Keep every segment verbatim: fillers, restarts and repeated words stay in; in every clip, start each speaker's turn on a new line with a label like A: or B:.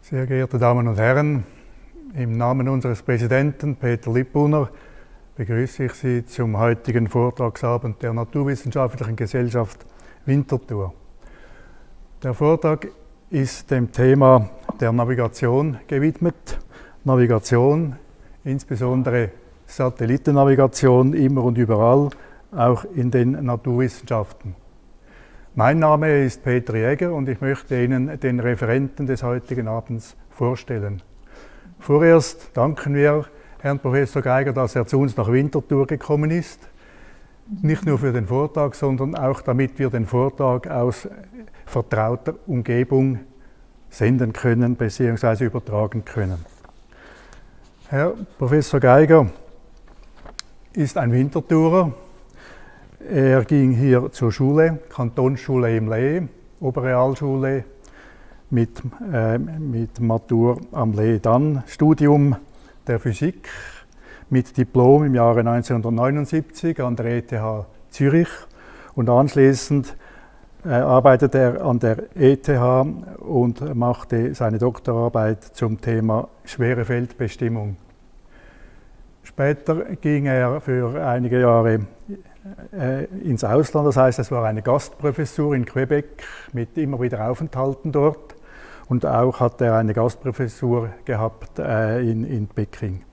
A: Sehr geehrte Damen und Herren, im Namen unseres Präsidenten Peter Lippuner begrüße ich Sie zum heutigen Vortragsabend der Naturwissenschaftlichen Gesellschaft Winterthur. Der Vortrag ist dem Thema der Navigation gewidmet. Navigation, insbesondere Satellitennavigation, immer und überall, auch in den Naturwissenschaften. Mein Name ist Peter Jäger und ich möchte Ihnen den Referenten des heutigen Abends vorstellen. Vorerst danken wir Herrn Professor Geiger, dass er zu uns nach Winterthur gekommen ist. Nicht nur für den Vortrag, sondern auch damit wir den Vortrag aus vertrauter Umgebung senden können bzw. übertragen können. Herr Professor Geiger ist ein Winterthurer. Er ging hier zur Schule, Kantonsschule im Lee, Oberrealschule mit, äh, mit Matur am Lee. Dann Studium der Physik mit Diplom im Jahre neunzehnhundertneunundsiebzig an der E T H Zürich und anschließend äh, arbeitete er an der E T H und machte seine Doktorarbeit zum Thema Schwerefeldbestimmung. Später ging er für einige Jahre äh, ins Ausland, das heißt, es war eine Gastprofessur in Quebec mit immer wieder Aufenthalten dort und auch hat er eine Gastprofessur gehabt äh, in, in Peking.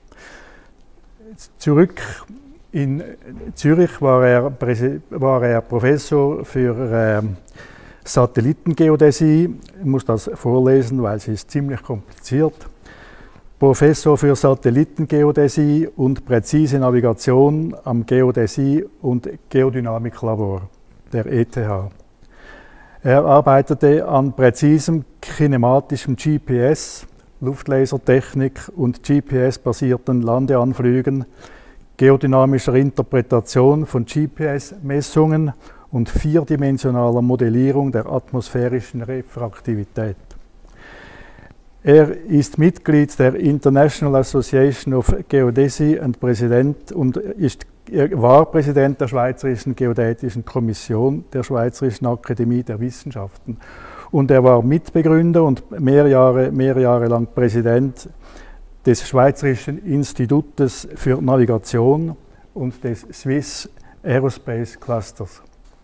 A: Zurück in Zürich war er, war er Professor für äh, Satellitengeodäsie. Ich muss das vorlesen, weil es ist ziemlich kompliziert. Professor für Satellitengeodäsie und präzise Navigation am Geodäsie- und Geodynamiklabor der E T H. Er arbeitete an präzisem kinematischem G P S, Luftlasertechnik und G P S-basierten Landeanflügen, geodynamischer Interpretation von G P S-Messungen und vierdimensionaler Modellierung der atmosphärischen Refraktivität. Er ist Mitglied der International Association of Geodesy und Präsident und ist, er war Präsident der Schweizerischen Geodätischen Kommission der Schweizerischen Akademie der Wissenschaften. Und er war Mitbegründer und mehr Jahre, mehr Jahre lang Präsident des Schweizerischen Institutes für Navigation und des Swiss Aerospace Clusters.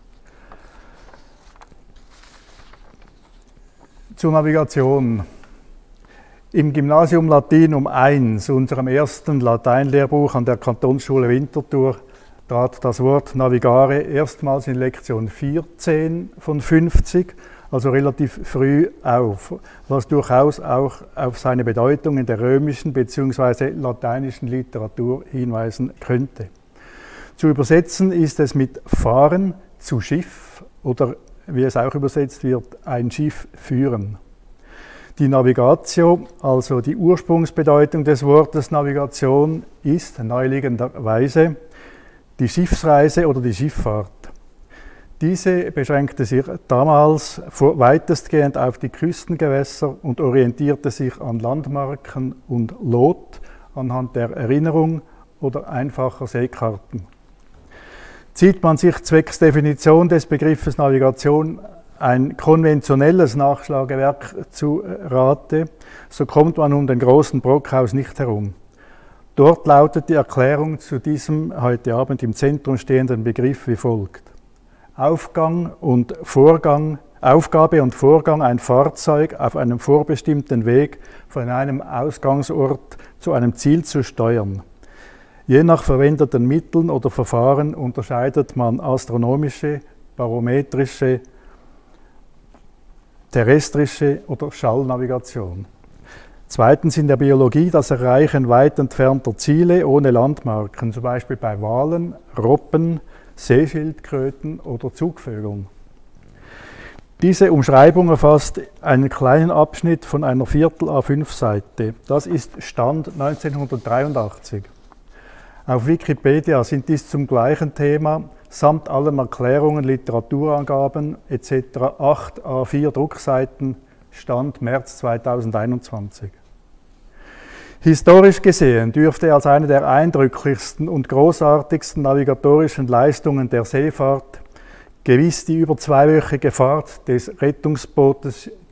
A: Zur Navigation. Im Gymnasium Latinum eins, unserem ersten Lateinlehrbuch an der Kantonsschule Winterthur, trat das Wort Navigare erstmals in Lektion vierzehn von fünfzig, also relativ früh auf, was durchaus auch auf seine Bedeutung in der römischen bzw. lateinischen Literatur hinweisen könnte. Zu übersetzen ist es mit fahren zu Schiff oder, wie es auch übersetzt wird, ein Schiff führen. Die Navigatio, also die Ursprungsbedeutung des Wortes Navigation, ist naheliegenderweise die Schiffsreise oder die Schifffahrt. Diese beschränkte sich damals weitestgehend auf die Küstengewässer und orientierte sich an Landmarken und Lot anhand der Erinnerung oder einfacher Seekarten. Zieht man sich zwecks Definition des Begriffes Navigation ein konventionelles Nachschlagewerk zu Rate, so kommt man um den großen Brockhaus nicht herum. Dort lautet die Erklärung zu diesem heute Abend im Zentrum stehenden Begriff wie folgt. Aufgang und Vorgang, Aufgabe und Vorgang, ein Fahrzeug auf einem vorbestimmten Weg von einem Ausgangsort zu einem Ziel zu steuern. Je nach verwendeten Mitteln oder Verfahren unterscheidet man astronomische, barometrische, terrestrische oder Schallnavigation. Zweitens in der Biologie das Erreichen weit entfernter Ziele ohne Landmarken, zum Beispiel bei Walen, Robben, Seeschildkröten oder Zugvögeln. Diese Umschreibung erfasst einen kleinen Abschnitt von einer Viertel A fünf Seite. Das ist Stand neunzehnhundertdreiundachtzig. Auf Wikipedia sind dies zum gleichen Thema samt allen Erklärungen, Literaturangaben et cetera acht A vier Druckseiten, Stand März zweitausendeinundzwanzig. Historisch gesehen dürfte als eine der eindrücklichsten und großartigsten navigatorischen Leistungen der Seefahrt gewiss die über zweiwöchige Fahrt des Rettungsbootes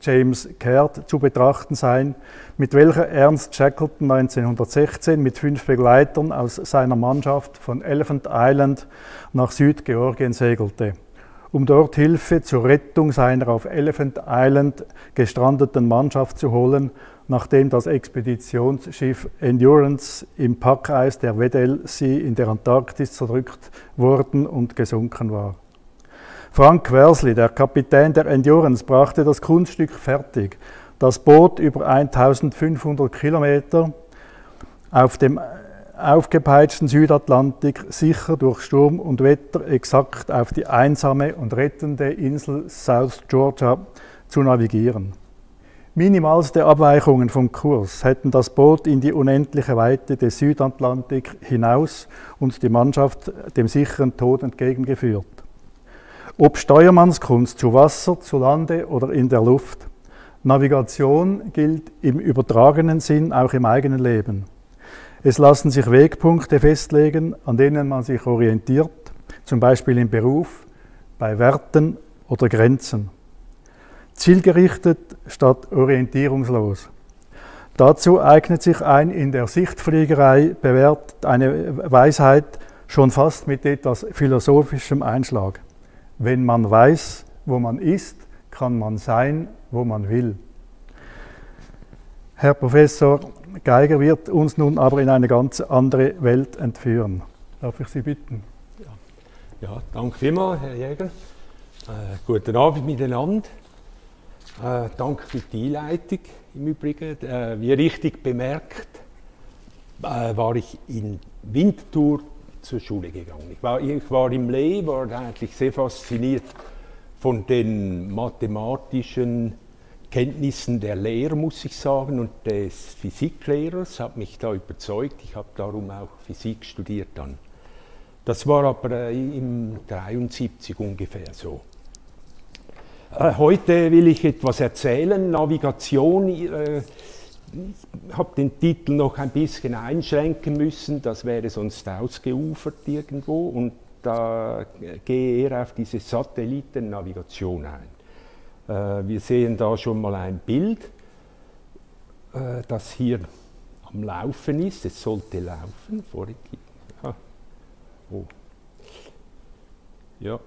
A: James Caird zu betrachten sein, mit welcher Ernst Shackleton neunzehnhundertsechzehn mit fünf Begleitern aus seiner Mannschaft von Elephant Island nach Südgeorgien segelte, um dort Hilfe zur Rettung seiner auf Elephant Island gestrandeten Mannschaft zu holen, nachdem das Expeditionsschiff Endurance im Packeis der Weddell Sea in der Antarktis zerdrückt worden und gesunken war. Frank Worsley, der Kapitän der Endurance, brachte das Kunststück fertig, das Boot über eintausendfünfhundert Kilometer auf dem aufgepeitschten Südatlantik sicher durch Sturm und Wetter exakt auf die einsame und rettende Insel South Georgia zu navigieren. Minimalste Abweichungen vom Kurs hätten das Boot in die unendliche Weite des Südatlantik hinaus und die Mannschaft dem sicheren Tod entgegengeführt. Ob Steuermannskunst zu Wasser, zu Lande oder in der Luft, Navigation gilt im übertragenen Sinn auch im eigenen Leben. Es lassen sich Wegpunkte festlegen, an denen man sich orientiert, zum Beispiel im Beruf, bei Werten oder Grenzen. Zielgerichtet statt orientierungslos. Dazu eignet sich ein in der Sichtfliegerei bewährt eine Weisheit schon fast mit etwas philosophischem Einschlag. Wenn man weiß, wo man ist, kann man sein, wo man will. Herr Professor Geiger wird uns nun aber in eine ganz andere Welt entführen. Darf ich Sie bitten?
B: Ja, ja, danke vielmals, Herr Jäger. Äh, guten Abend miteinander. Äh, danke für die Einleitung im Übrigen. Äh, wie richtig bemerkt, äh, war ich in Winterthur zur Schule gegangen. Ich war, ich war im Lee, war eigentlich sehr fasziniert von den mathematischen Kenntnissen der Lehrer, muss ich sagen, und des Physiklehrers, hat mich da überzeugt. Ich habe darum auch Physik studiert dann. Das war aber äh, im dreiundsiebzig ungefähr so. Äh, heute will ich etwas erzählen, Navigation. Äh, Ich habe den Titel noch ein bisschen einschränken müssen, das wäre sonst ausgeufert irgendwo, und da gehe eher auf diese Satellitennavigation ein. Äh, wir sehen da schon mal ein Bild, äh, das hier am Laufen ist. Es sollte laufen. Vorhin, ja. Oh. Ja.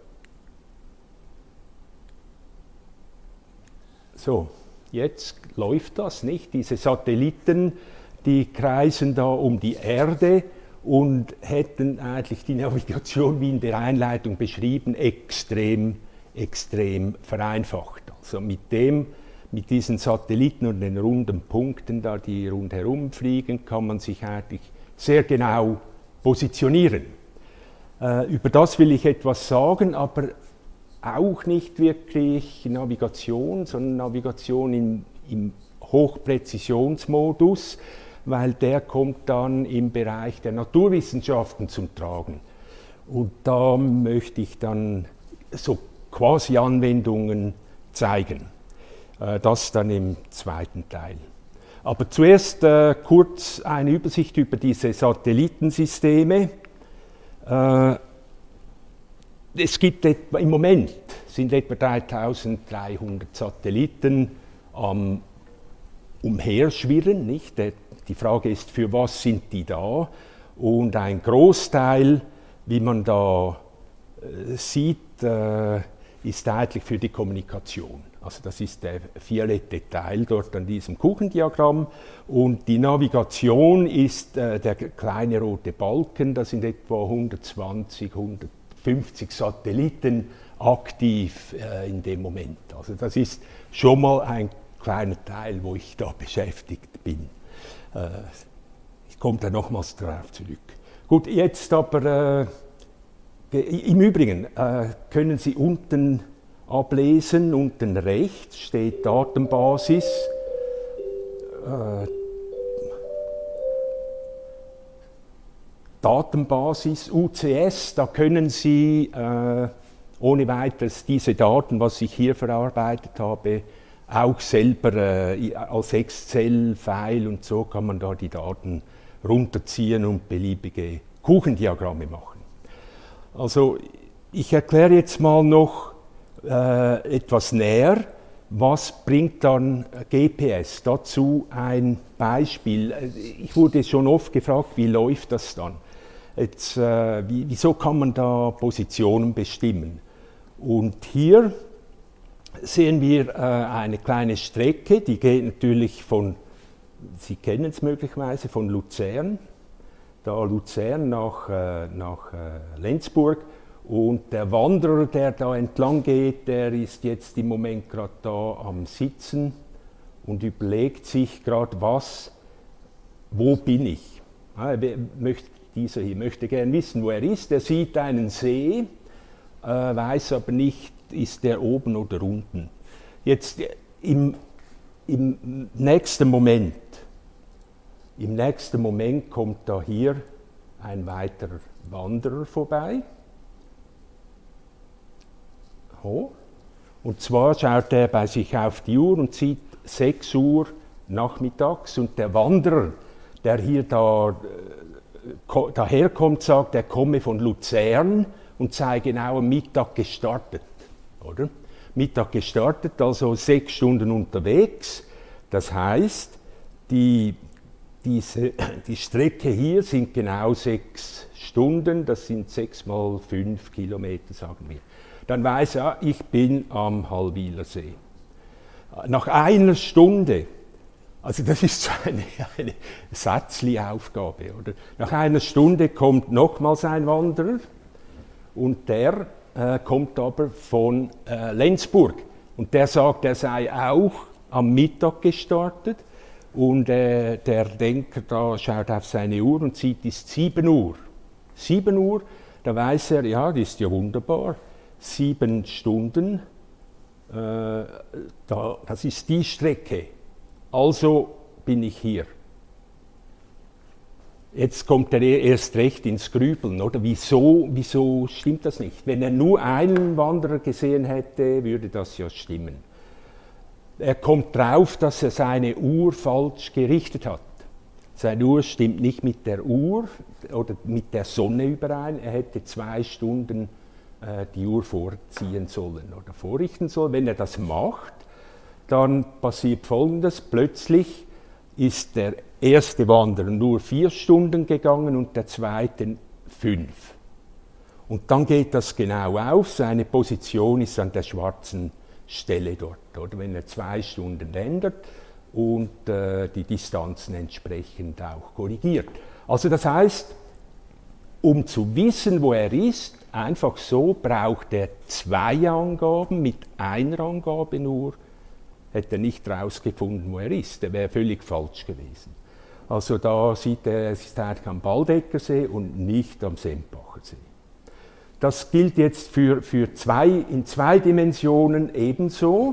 B: So. Jetzt läuft das, nicht? Diese Satelliten, die kreisen da um die Erde und hätten eigentlich die Navigation, wie in der Einleitung beschrieben, extrem, extrem vereinfacht. Also mit dem, mit diesen Satelliten und den runden Punkten, da die rundherum fliegen, kann man sich eigentlich sehr genau positionieren. Äh, über das will ich etwas sagen, aber auch nicht wirklich Navigation, sondern Navigation im, im Hochpräzisionsmodus, weil der kommt dann im Bereich der Naturwissenschaften zum Tragen. Und da möchte ich dann so quasi Anwendungen zeigen. Äh, das dann im zweiten Teil. Aber zuerst äh, kurz eine Übersicht über diese Satellitensysteme. Äh, Es gibt etwa, im Moment sind etwa dreitausenddreihundert Satelliten am Umherschwirren. Nicht? Die Frage ist, für was sind die da? Und ein Großteil, wie man da äh, sieht, äh, ist eigentlich für die Kommunikation. Also das ist der violette Teil dort an diesem Kuchendiagramm. Und die Navigation ist äh, der kleine rote Balken, das sind etwa hundertzwanzig, hundertfünfzig Satelliten aktiv äh, in dem Moment. Also das ist schon mal ein kleiner Teil, wo ich da beschäftigt bin. Äh, ich komme da nochmals darauf zurück. Gut, jetzt aber, äh, im Übrigen äh, können Sie unten ablesen, unten rechts steht Datenbasis. Äh, Datenbasis U C S, da können Sie äh, ohne weiteres diese Daten, was ich hier verarbeitet habe, auch selber äh, als Excel-File und so kann man da die Daten runterziehen und beliebige Kuchendiagramme machen. Also ich erkläre jetzt mal noch äh, etwas näher, Was bringt dann G P S? Dazu ein Beispiel. Ich wurde schon oft gefragt, wie läuft das dann? Jetzt, äh, wie, wieso kann man da Positionen bestimmen? Und hier sehen wir äh, eine kleine Strecke, die geht natürlich von, Sie kennen es möglicherweise, von Luzern, da Luzern nach, äh, nach äh, Lenzburg. Und der Wanderer, der da entlang geht, der ist jetzt im Moment gerade da am Sitzen und überlegt sich gerade, was, wo bin ich? Ah, möchte, dieser hier möchte gerne wissen, wo er ist. Er sieht einen See, äh, weiß aber nicht, ist der oben oder unten. Jetzt im, im nächsten Moment, im nächsten Moment kommt da hier ein weiterer Wanderer vorbei. Und zwar schaut er bei sich auf die Uhr und sieht sechs Uhr nachmittags und der Wanderer, der hier da, äh, daherkommt, sagt, er komme von Luzern und sei genau am Mittag gestartet. Oder? Mittag gestartet, also sechs Stunden unterwegs. Das heißt, die, diese, die Strecke hier sind genau sechs Stunden, das sind sechs mal fünf Kilometer, sagen wir. Dann weiß er, ich bin am Hallwiler See. Nach einer Stunde, also das ist so eine, eine Sätzli-Aufgabe, oder? Nach einer Stunde kommt nochmals ein Wanderer und der äh, kommt aber von äh, Lenzburg. Und der sagt, er sei auch am Mittag gestartet und äh, der Denker da schaut auf seine Uhr und sieht, es ist sieben Uhr. sieben Uhr, da weiß er, ja, das ist ja wunderbar. Sieben Stunden, äh, da, das ist die Strecke, also bin ich hier. Jetzt kommt er erst recht ins Grübeln, oder? Wieso, wieso stimmt das nicht? Wenn er nur einen Wanderer gesehen hätte, würde das ja stimmen. Er kommt drauf, dass er seine Uhr falsch gerichtet hat. Seine Uhr stimmt nicht mit der Uhr oder mit der Sonne überein, er hätte zwei Stunden die Uhr vorziehen sollen oder vorrichten sollen. Wenn er das macht, dann passiert Folgendes. Plötzlich ist der erste Wanderer nur vier Stunden gegangen und der zweite fünf. Und dann geht das genau auf. Seine Position ist an der schwarzen Stelle dort, oder? Wenn er zwei Stunden ändert und äh, die Distanzen entsprechend auch korrigiert. Also das heißt, um zu wissen, wo er ist, einfach so braucht er zwei Angaben mit einer Angabe nur, hätte er nicht herausgefunden, wo er ist. Der wäre völlig falsch gewesen. Also da sieht er, es ist eigentlich am Baldeckersee und nicht am Sempacher See. Das gilt jetzt für, für zwei, in zwei Dimensionen ebenso.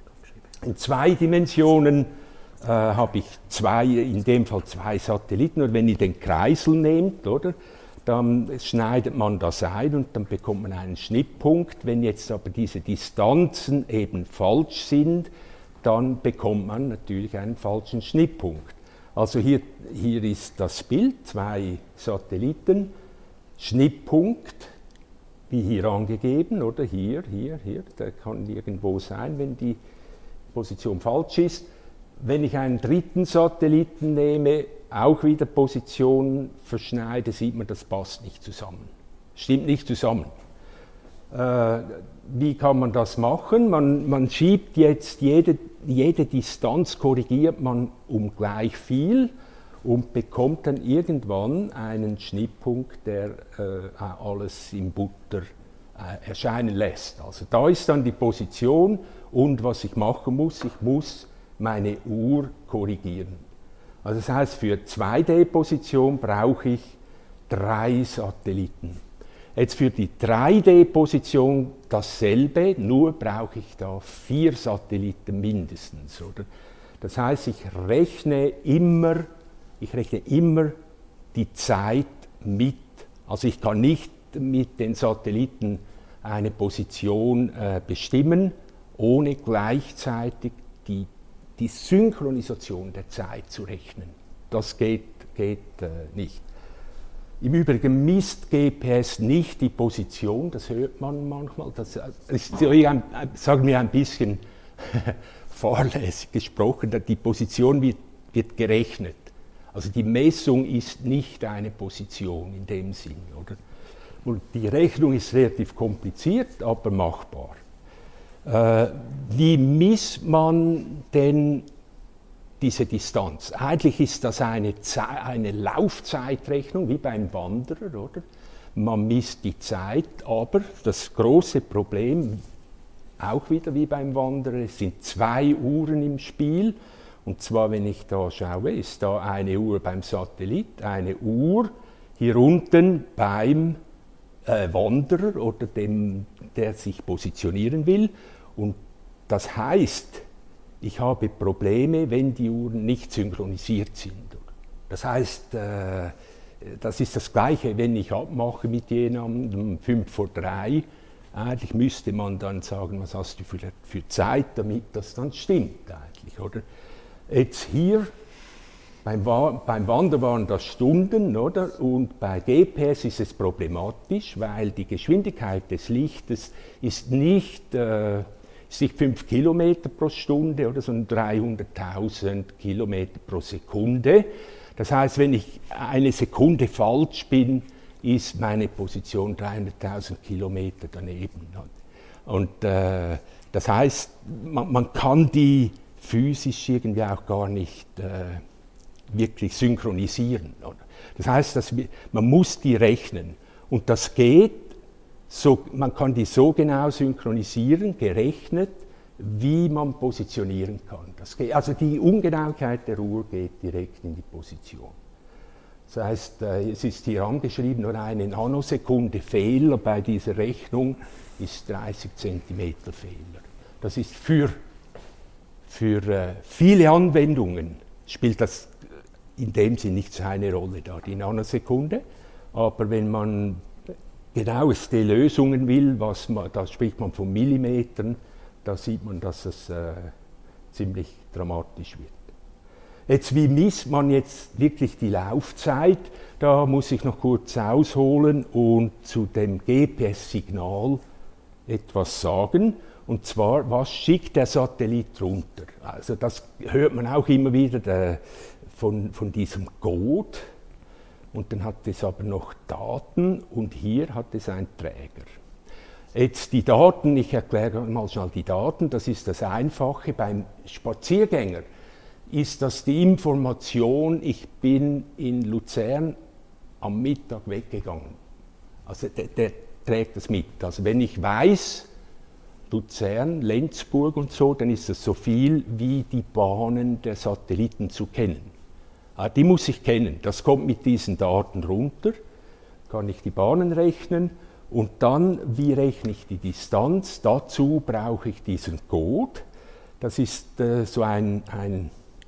B: In zwei Dimensionen äh, habe ich zwei, in dem Fall zwei Satelliten. Und wenn ihr den Kreisel nehmt, oder? Dann schneidet man das ein und dann bekommt man einen Schnittpunkt. Wenn jetzt aber diese Distanzen eben falsch sind, dann bekommt man natürlich einen falschen Schnittpunkt. Also hier, hier ist das Bild, zwei Satelliten, Schnittpunkt, wie hier angegeben, oder hier, hier, hier, der kann irgendwo sein, wenn die Position falsch ist. Wenn ich einen dritten Satelliten nehme, auch wieder Position verschneide, sieht man, das passt nicht zusammen. Stimmt nicht zusammen. Äh, wie kann man das machen? Man, man schiebt jetzt jede, jede Distanz, korrigiert man um gleich viel und bekommt dann irgendwann einen Schnittpunkt, der äh, alles in Butter äh, erscheinen lässt. Also da ist dann die Position und was ich machen muss, ich muss meine Uhr korrigieren. Also das heißt, für zwei D-Position brauche ich drei Satelliten. Jetzt für die drei D-Position dasselbe, nur brauche ich da vier Satelliten mindestens. Oder? Das heißt, ich rechne immer, ich rechne immer die Zeit mit. Also ich kann nicht mit den Satelliten eine Position äh, bestimmen, ohne gleichzeitig die die Synchronisation der Zeit zu rechnen. Das geht, geht äh, nicht. Im Übrigen misst G P S nicht die Position, das hört man manchmal. Das ist, sagen wir, ein bisschen fahrlässig gesprochen, die Position wird, wird gerechnet. Also die Messung ist nicht eine Position in dem Sinn, oder? Und die Rechnung ist relativ kompliziert, aber machbar. Äh, wie misst man denn diese Distanz? Eigentlich ist das eine, Ze- eine Laufzeitrechnung, wie beim Wanderer, oder? Man misst die Zeit, aber das große Problem, auch wieder wie beim Wanderer, es sind zwei Uhren im Spiel. Und zwar, wenn ich da schaue, ist da eine Uhr beim Satellit, eine Uhr hier unten beim äh, Wanderer oder dem, der sich positionieren will. Und das heißt, ich habe Probleme, wenn die Uhren nicht synchronisiert sind. Das heißt, äh, das ist das Gleiche, wenn ich abmache mit jemandem um fünf vor drei. Eigentlich müsste man dann sagen, was hast du für, für Zeit, damit das dann stimmt eigentlich, oder? Jetzt hier, beim, beim Wandern waren das Stunden, oder? Und bei G P S ist es problematisch, weil die Geschwindigkeit des Lichtes ist nicht, äh, ist nicht fünf Kilometer pro Stunde, oder, sondern dreihunderttausend Kilometer pro Sekunde. Das heißt, wenn ich eine Sekunde falsch bin, ist meine Position dreihunderttausend Kilometer daneben. Und äh, das heißt, man, man kann die physisch irgendwie auch gar nicht äh, wirklich synchronisieren. Oder? Das heißt, dass wir, man muss die rechnen. Und das geht, so, man kann die so genau synchronisieren, gerechnet, wie man positionieren kann. Das geht, also die Ungenauigkeit der Uhr geht direkt in die Position. Das heißt, äh, es ist hier angeschrieben, nur eine Nanosekunde Fehler bei dieser Rechnung ist dreißig Zentimeter Fehler. Das ist für Für äh, viele Anwendungen spielt das in dem Sinn nicht so eine Rolle da, die Nanosekunde. Aber wenn man genaueste Lösungen will, was man, da spricht man von Millimetern, da sieht man, dass es äh, ziemlich dramatisch wird. Jetzt, wie misst man jetzt wirklich die Laufzeit? Da muss ich noch kurz ausholen und zu dem G P S-Signal etwas sagen. Und zwar, was schickt der Satellit runter? Also das hört man auch immer wieder der, von, von diesem Code. Und dann hat es aber noch Daten und hier hat es einen Träger. Jetzt die Daten, ich erkläre mal schnell die Daten, das ist das Einfache. Beim Spaziergänger ist das die Information, ich bin in Luzern am Mittag weggegangen. Also der, der trägt das mit. Also wenn ich weiß, Luzern, Lenzburg und so, dann ist das so viel wie die Bahnen der Satelliten zu kennen. Ah, die muss ich kennen, das kommt mit diesen Daten runter, kann ich die Bahnen rechnen und dann, wie rechne ich die Distanz? Dazu brauche ich diesen Code. Das ist äh, so ein, ein,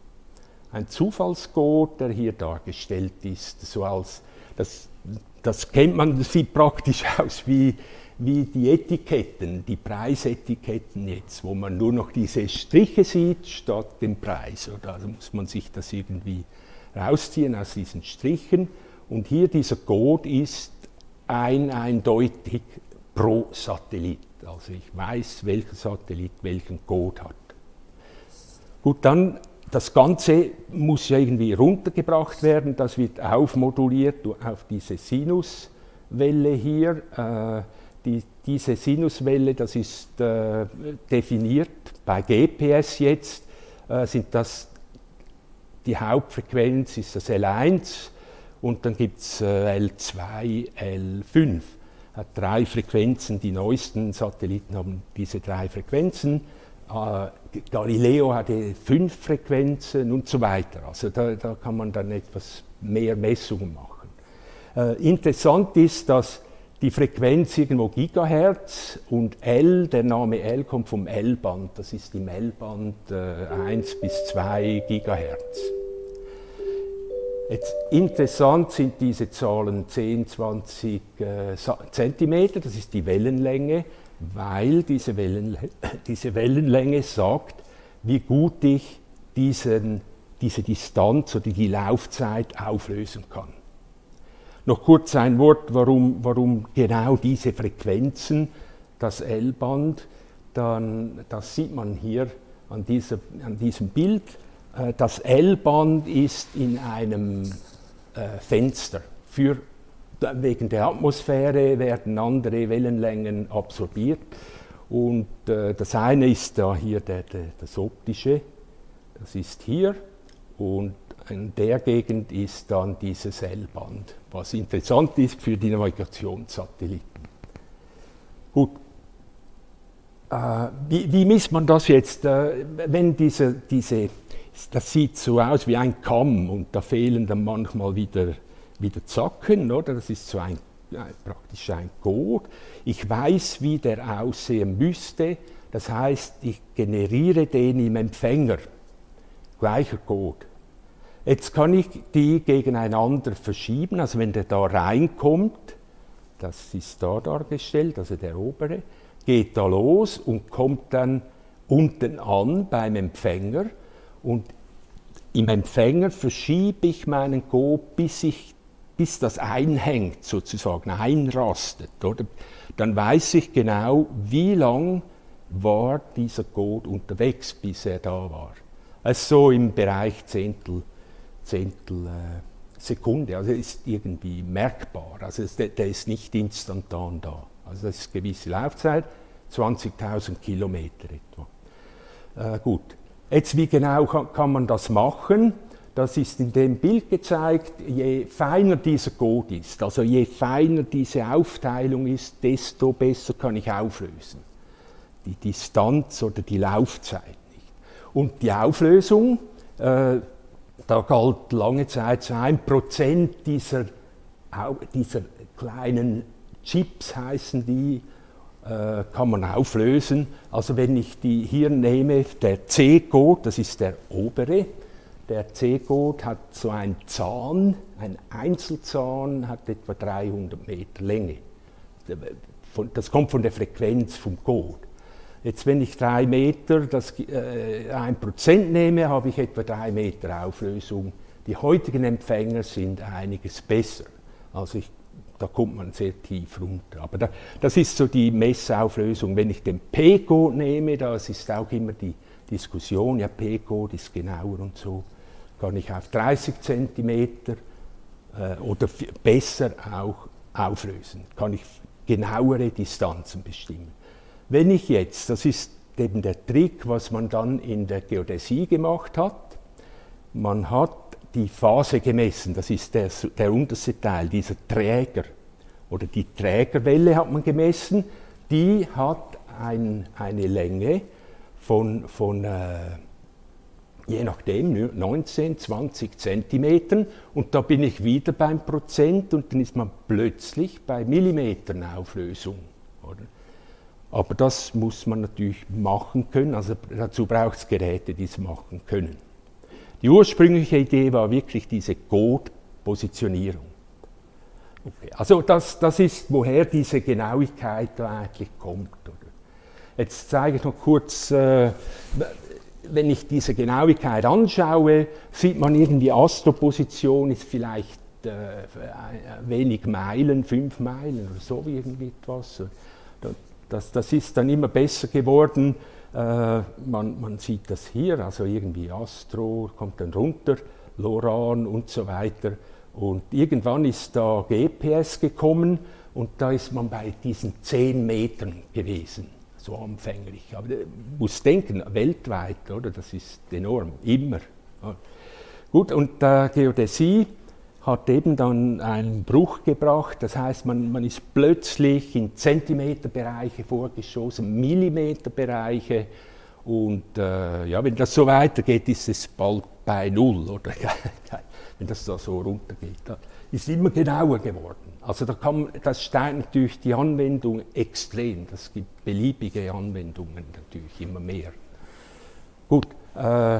B: ein Zufallscode, der hier dargestellt ist, so als, das, das kennt man, das sieht praktisch aus wie wie die Etiketten, die Preisetiketten jetzt, wo man nur noch diese Striche sieht statt dem Preis. Oder? Also muss man sich das irgendwie rausziehen aus diesen Strichen. Und hier dieser Code ist ein, eindeutig pro Satellit. Also ich weiß, welcher Satellit welchen Code hat. Gut, dann das Ganze muss ja irgendwie runtergebracht werden. Das wird aufmoduliert auf diese Sinuswelle hier. Äh, Die, diese Sinuswelle, das ist äh, definiert bei G P S jetzt, äh, sind das die Hauptfrequenz ist das L eins und dann gibt es äh, L zwei, L fünf. Hat drei Frequenzen, die neuesten Satelliten haben diese drei Frequenzen. Äh, Galileo hatte fünf Frequenzen und so weiter. Also da, da kann man dann etwas mehr Messungen machen. Äh, interessant ist, dass die Frequenz irgendwo Gigahertz und L, der Name L kommt vom L-Band, das ist im L-Band äh, eins bis zwei Gigahertz. Jetzt interessant sind diese Zahlen zehn, zwanzig äh, Zentimeter, das ist die Wellenlänge, weil diese, Wellenlänge, diese Wellenlänge sagt, wie gut ich diesen, diese Distanz oder die Laufzeit auflösen kann. Noch kurz ein Wort, warum, warum genau diese Frequenzen, das L-Band, dann, das sieht man hier an, dieser, an diesem Bild, äh, das L-Band ist in einem äh, Fenster. Für, wegen der Atmosphäre werden andere Wellenlängen absorbiert. Und äh, das eine ist da hier der, der, das optische, das ist hier. Und in der Gegend ist dann dieses L-Band, was interessant ist für die Navigationssatelliten. Gut, äh, wie, wie misst man das jetzt? Äh, wenn diese, diese, das sieht so aus wie ein Kamm und da fehlen dann manchmal wieder, wieder Zacken, oder? Das ist so ein, ein, praktisch ein Code. Ich weiß, wie der aussehen müsste, das heißt, ich generiere den im Empfänger, gleicher Code. Jetzt kann ich die gegeneinander verschieben, also wenn der da reinkommt, das ist da dargestellt, also der obere, geht da los und kommt dann unten an beim Empfänger und im Empfänger verschiebe ich meinen Code, bis, ich, bis das einhängt, sozusagen einrastet. Oder? Dann weiß ich genau, wie lang war dieser Code unterwegs, bis er da war. Also so im Bereich Zehntel. Zehntel äh, Sekunde, also ist irgendwie merkbar, also ist, der, der ist nicht instantan da. Also das ist eine gewisse Laufzeit, zwanzigtausend Kilometer etwa. Äh, gut, jetzt wie genau kann, kann man das machen? Das ist in dem Bild gezeigt, je feiner dieser Code ist, also je feiner diese Aufteilung ist, desto besser kann ich auflösen. Die Distanz oder die Laufzeit nicht. Und die Auflösung, äh, da galt lange Zeit so ein Prozent dieser, dieser kleinen Chips, heißen die, äh, kann man auflösen. Also wenn ich die hier nehme, der C-Code, das ist der obere, der C-Code hat so einen Zahn, ein Einzelzahn hat etwa dreihundert Meter Länge. Das kommt von der Frequenz vom Code. Jetzt, wenn ich drei Meter, das äh, ein Prozent nehme, habe ich etwa drei Meter Auflösung. Die heutigen Empfänger sind einiges besser. Also ich, da kommt man sehr tief runter. Aber da, das ist so die Messauflösung. Wenn ich den P-Code nehme, das ist auch immer die Diskussion, ja, P-Code ist genauer und so, kann ich auf dreißig Zentimeter äh, oder besser auch auflösen. Kann ich genauere Distanzen bestimmen. Wenn ich jetzt, das ist eben der Trick, was man dann in der Geodäsie gemacht hat, man hat die Phase gemessen, das ist der, der unterste Teil, dieser Träger, oder die Trägerwelle hat man gemessen, die hat ein, eine Länge von, von äh, je nachdem, neunzehn, zwanzig Zentimetern und da bin ich wieder beim Prozent und dann ist man plötzlich bei Millimetern Auflösung, oder? Aber das muss man natürlich machen können, also dazu braucht es Geräte, die es machen können. Die ursprüngliche Idee war wirklich diese Code-Positionierung. Okay, also das, das ist, woher diese Genauigkeit da eigentlich kommt. Oder? Jetzt zeige ich noch kurz, äh, wenn ich diese Genauigkeit anschaue, sieht man irgendwie, Astroposition ist vielleicht äh, wenig Meilen, fünf Meilen oder so irgendwie etwas. Das, das ist dann immer besser geworden. Äh, man, man sieht das hier, also irgendwie Astro kommt dann runter, Loran und so weiter. Und irgendwann ist da G P S gekommen und da ist man bei diesen zehn Metern gewesen, so anfänglich. Aber man muss denken, weltweit, oder? Das ist enorm, immer. Ja. Gut, und äh, Geodäsie hat eben dann einen Bruch gebracht, das heißt, man, man ist plötzlich in Zentimeterbereiche vorgeschossen, Millimeterbereiche und äh, ja, wenn das so weitergeht, ist es bald bei Null, oder wenn das da so runtergeht, da ist immer genauer geworden. Also da kann, das steigt natürlich die Anwendung extrem, das gibt beliebige Anwendungen natürlich immer mehr. Gut, äh,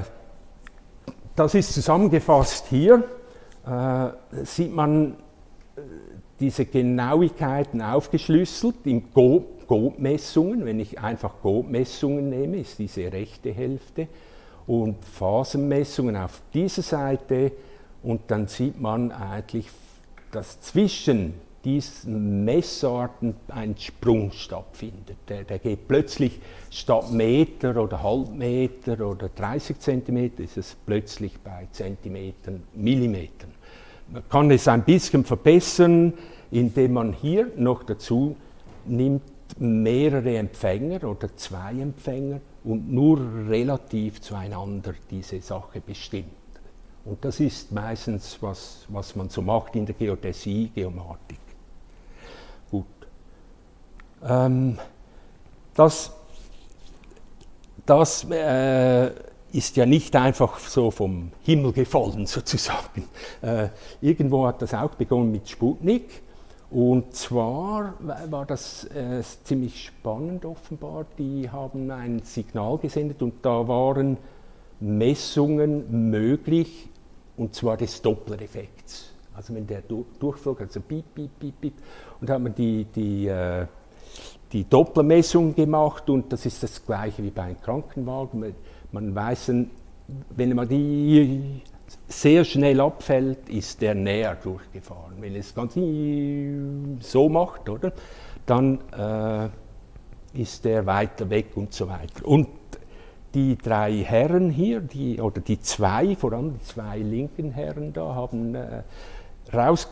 B: das ist zusammengefasst hier. Äh, sieht man äh, diese Genauigkeiten aufgeschlüsselt in Code-Messungen. Wenn ich einfach Code-Messungen nehme, ist diese rechte Hälfte, und Phasenmessungen auf dieser Seite, und dann sieht man eigentlich, dass zwischen diesen Messarten ein Sprung stattfindet. Der, der geht plötzlich statt Meter oder Halbmeter oder dreißig Zentimeter, ist es plötzlich bei Zentimetern, Millimetern. Man kann es ein bisschen verbessern, indem man hier noch dazu nimmt mehrere Empfänger oder zwei Empfänger und nur relativ zueinander diese Sache bestimmt. Und das ist meistens, was, was man so macht in der Geodäsie, Geomatik. Gut. Ähm, das das äh, ist ja nicht einfach so vom Himmel gefallen, sozusagen. Äh, irgendwo hat das auch begonnen mit Sputnik. Und zwar war das äh, ziemlich spannend offenbar. Die haben ein Signal gesendet und da waren Messungen möglich, und zwar des Doppler-Effekts. Also wenn der durchflog, also piep, piep, piep, piep, und haben wir die, die, äh, die Dopplermessung gemacht und das ist das gleiche wie bei einem Krankenwagen. Man, man weiß, wenn man die sehr schnell abfällt, ist der näher durchgefahren. Wenn es ganz so macht, oder, dann äh, ist der weiter weg und so weiter. Und die drei Herren hier, die, oder die zwei, vor allem die zwei linken Herren da, haben äh, raus,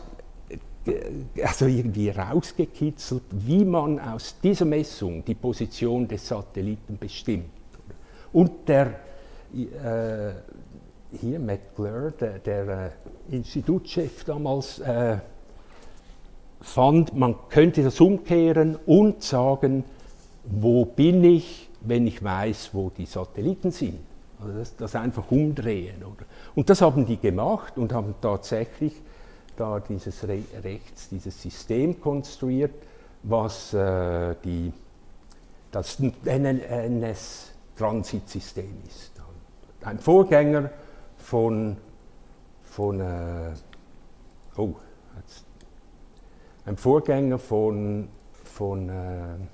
B: also irgendwie rausgekitzelt, wie man aus dieser Messung die Position des Satelliten bestimmt. Und der äh, hier, McClure, der, der äh, Institutschef damals, äh, fand, man könnte das umkehren und sagen, wo bin ich, wenn ich weiß, wo die Satelliten sind. Also das, das einfach umdrehen. Oder? Und das haben die gemacht und haben tatsächlich da dieses Re rechts, dieses System konstruiert, was äh, die, das N S-Transitsystem ist. Ein Vorgänger von, von äh, oh, jetzt, ein Vorgänger von, von äh,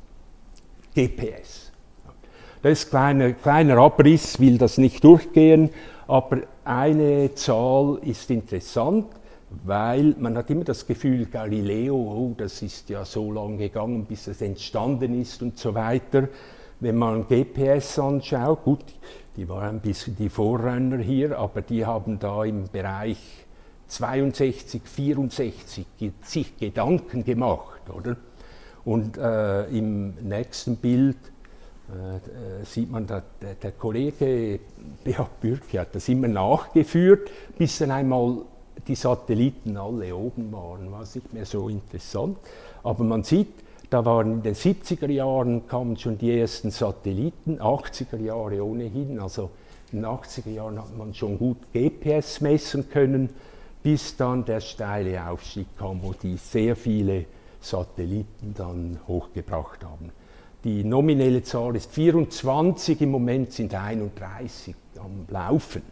B: G P S. Das ist ein kleiner, kleiner Abriss, will das nicht durchgehen, aber eine Zahl ist interessant, weil man hat immer das Gefühl, Galileo, oh, das ist ja so lange gegangen, bis es entstanden ist und so weiter. Wenn man G P S anschaut, gut, die waren ein bisschen die Vorrenner hier, aber die haben da im Bereich zweiundsechzig, vierundsechzig sich Gedanken gemacht, oder? Und äh, im nächsten Bild äh, sieht man, da, der, der Kollege Beat Bürki hat das immer nachgeführt, bis dann einmal die Satelliten alle oben waren, war es nicht mehr so interessant. Aber man sieht, da waren in den siebziger Jahren kamen schon die ersten Satelliten, achtziger Jahre ohnehin, also in den achtziger Jahren hat man schon gut G P S messen können, bis dann der steile Aufstieg kam, wo die sehr viele Satelliten dann hochgebracht haben. Die nominelle Zahl ist vierundzwanzig, im Moment sind einunddreißig am Laufen.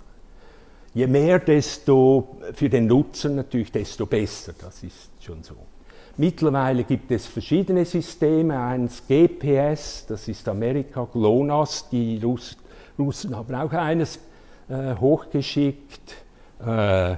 B: Je mehr, desto für den Nutzer natürlich, desto besser, das ist schon so. Mittlerweile gibt es verschiedene Systeme, eins G P S, das ist Amerika, GLONASS, die Russ, Russen haben auch eines äh, hochgeschickt, äh, äh,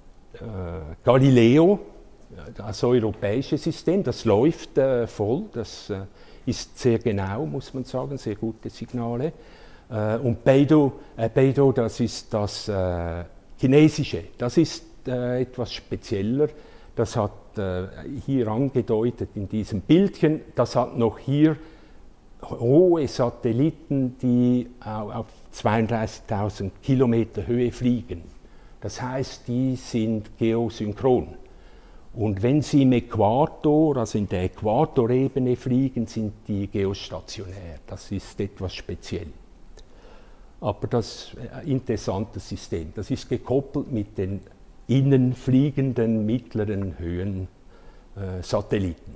B: Galileo, das europäische System, das läuft äh, voll, das äh, ist sehr genau, muss man sagen, sehr gute Signale. Äh, und Beidou, äh, Beidou, das ist das äh, chinesische, das ist äh, etwas spezieller, das hat äh, hier angedeutet in diesem Bildchen, das hat noch hier hohe Satelliten, die auf zweiunddreißigtausend Kilometer Höhe fliegen. Das heißt, die sind geosynchron. Und wenn sie im Äquator, also in der Äquatorebene fliegen, sind die geostationär. Das ist etwas speziell. Aber das ist ein interessantes System. Das ist gekoppelt mit den innen fliegenden mittleren Höhen äh, Satelliten.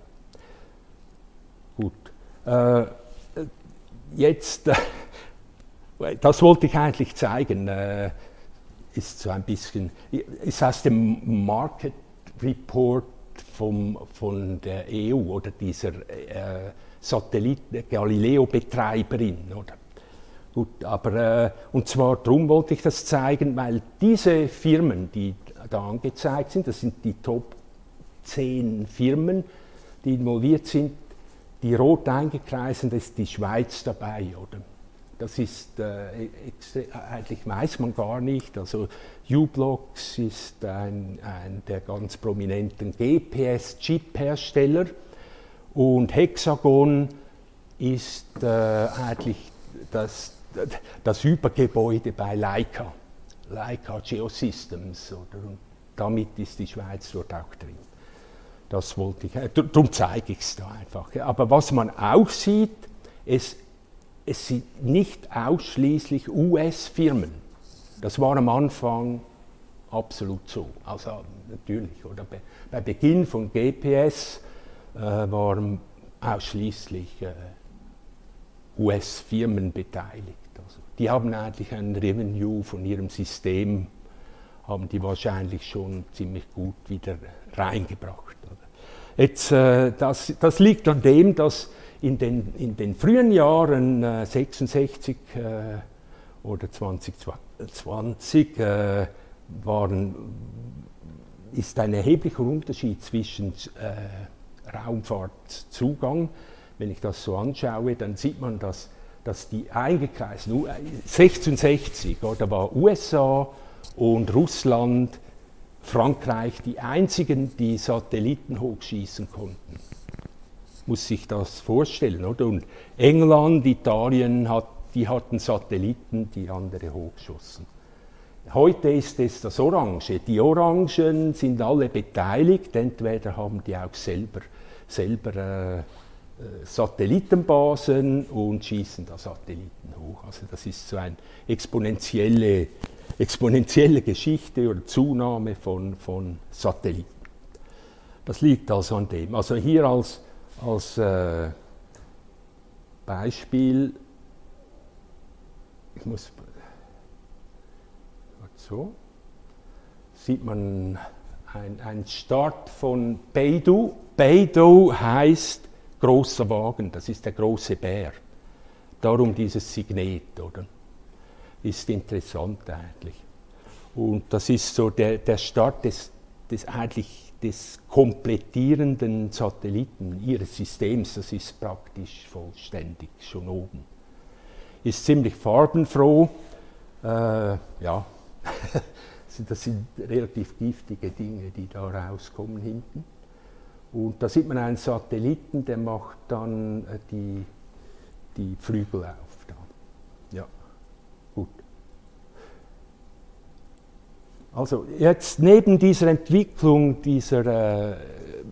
B: Gut. Äh, jetzt, äh, das wollte ich eigentlich zeigen, äh, ist so ein bisschen, ist aus dem Market Report vom, von der E U oder dieser äh, Satelliten, Galileo-Betreiberin, oder? Gut, aber, äh, und zwar darum wollte ich das zeigen, weil diese Firmen, die da angezeigt sind, das sind die Top zehn Firmen, die involviert sind. Die rot eingekreisten, da ist die Schweiz dabei, oder? Das ist, äh, eigentlich weiß man gar nicht, also u-blox ist ein, ein der ganz prominenten G P S-Chip-Hersteller und Hexagon ist äh, eigentlich das, das Übergebäude bei Leica, Leica Geosystems, oder? Und damit ist die Schweiz dort auch drin. Das wollte ich, darum zeige ich es da einfach. Aber was man auch sieht, es, es sind nicht ausschließlich U S-Firmen. Das war am Anfang absolut so. Also natürlich, oder bei, bei Beginn von G P S äh, waren ausschließlich äh, U S-Firmen beteiligt. Also, die haben eigentlich ein Revenue von ihrem System, haben die wahrscheinlich schon ziemlich gut wieder reingebracht. Oder? Jetzt, äh, das, das liegt an dem, dass in den, in den frühen Jahren äh, sechsundsechzig äh, oder zwanzig zwanzig äh, waren, ist ein erheblicher Unterschied zwischen äh, Raumfahrtzugang. Wenn ich das so anschaue, dann sieht man, dass, dass die eingekreisten, sechsundsechzig, da war U S A und Russland, Frankreich die einzigen, die Satelliten hochschießen konnten. Muss sich das vorstellen, oder? Und England, Italien, hat, die hatten Satelliten, die andere hochschossen. Heute ist es das Orange. Die Orangen sind alle beteiligt, entweder haben die auch selber, selber äh, Satellitenbasen und schießen da Satelliten hoch. Also das ist so eine exponentielle, exponentielle Geschichte oder Zunahme von, von Satelliten. Das liegt also an dem. Also hier als, als äh, Beispiel, ich muss, so, sieht man einen Start von Beidou. Beidou heißt großer Wagen, das ist der große Bär. Darum dieses Signet, oder? Ist interessant eigentlich. Und das ist so der, der Start des, des eigentlich des komplettierenden Satelliten ihres Systems, das ist praktisch vollständig schon oben. Ist ziemlich farbenfroh, äh, ja, das sind relativ giftige Dinge, die da rauskommen hinten. Und da sieht man einen Satelliten, der macht dann äh, die, die Flügel auf. Da. Ja, gut. Also jetzt neben dieser Entwicklung dieser äh, äh,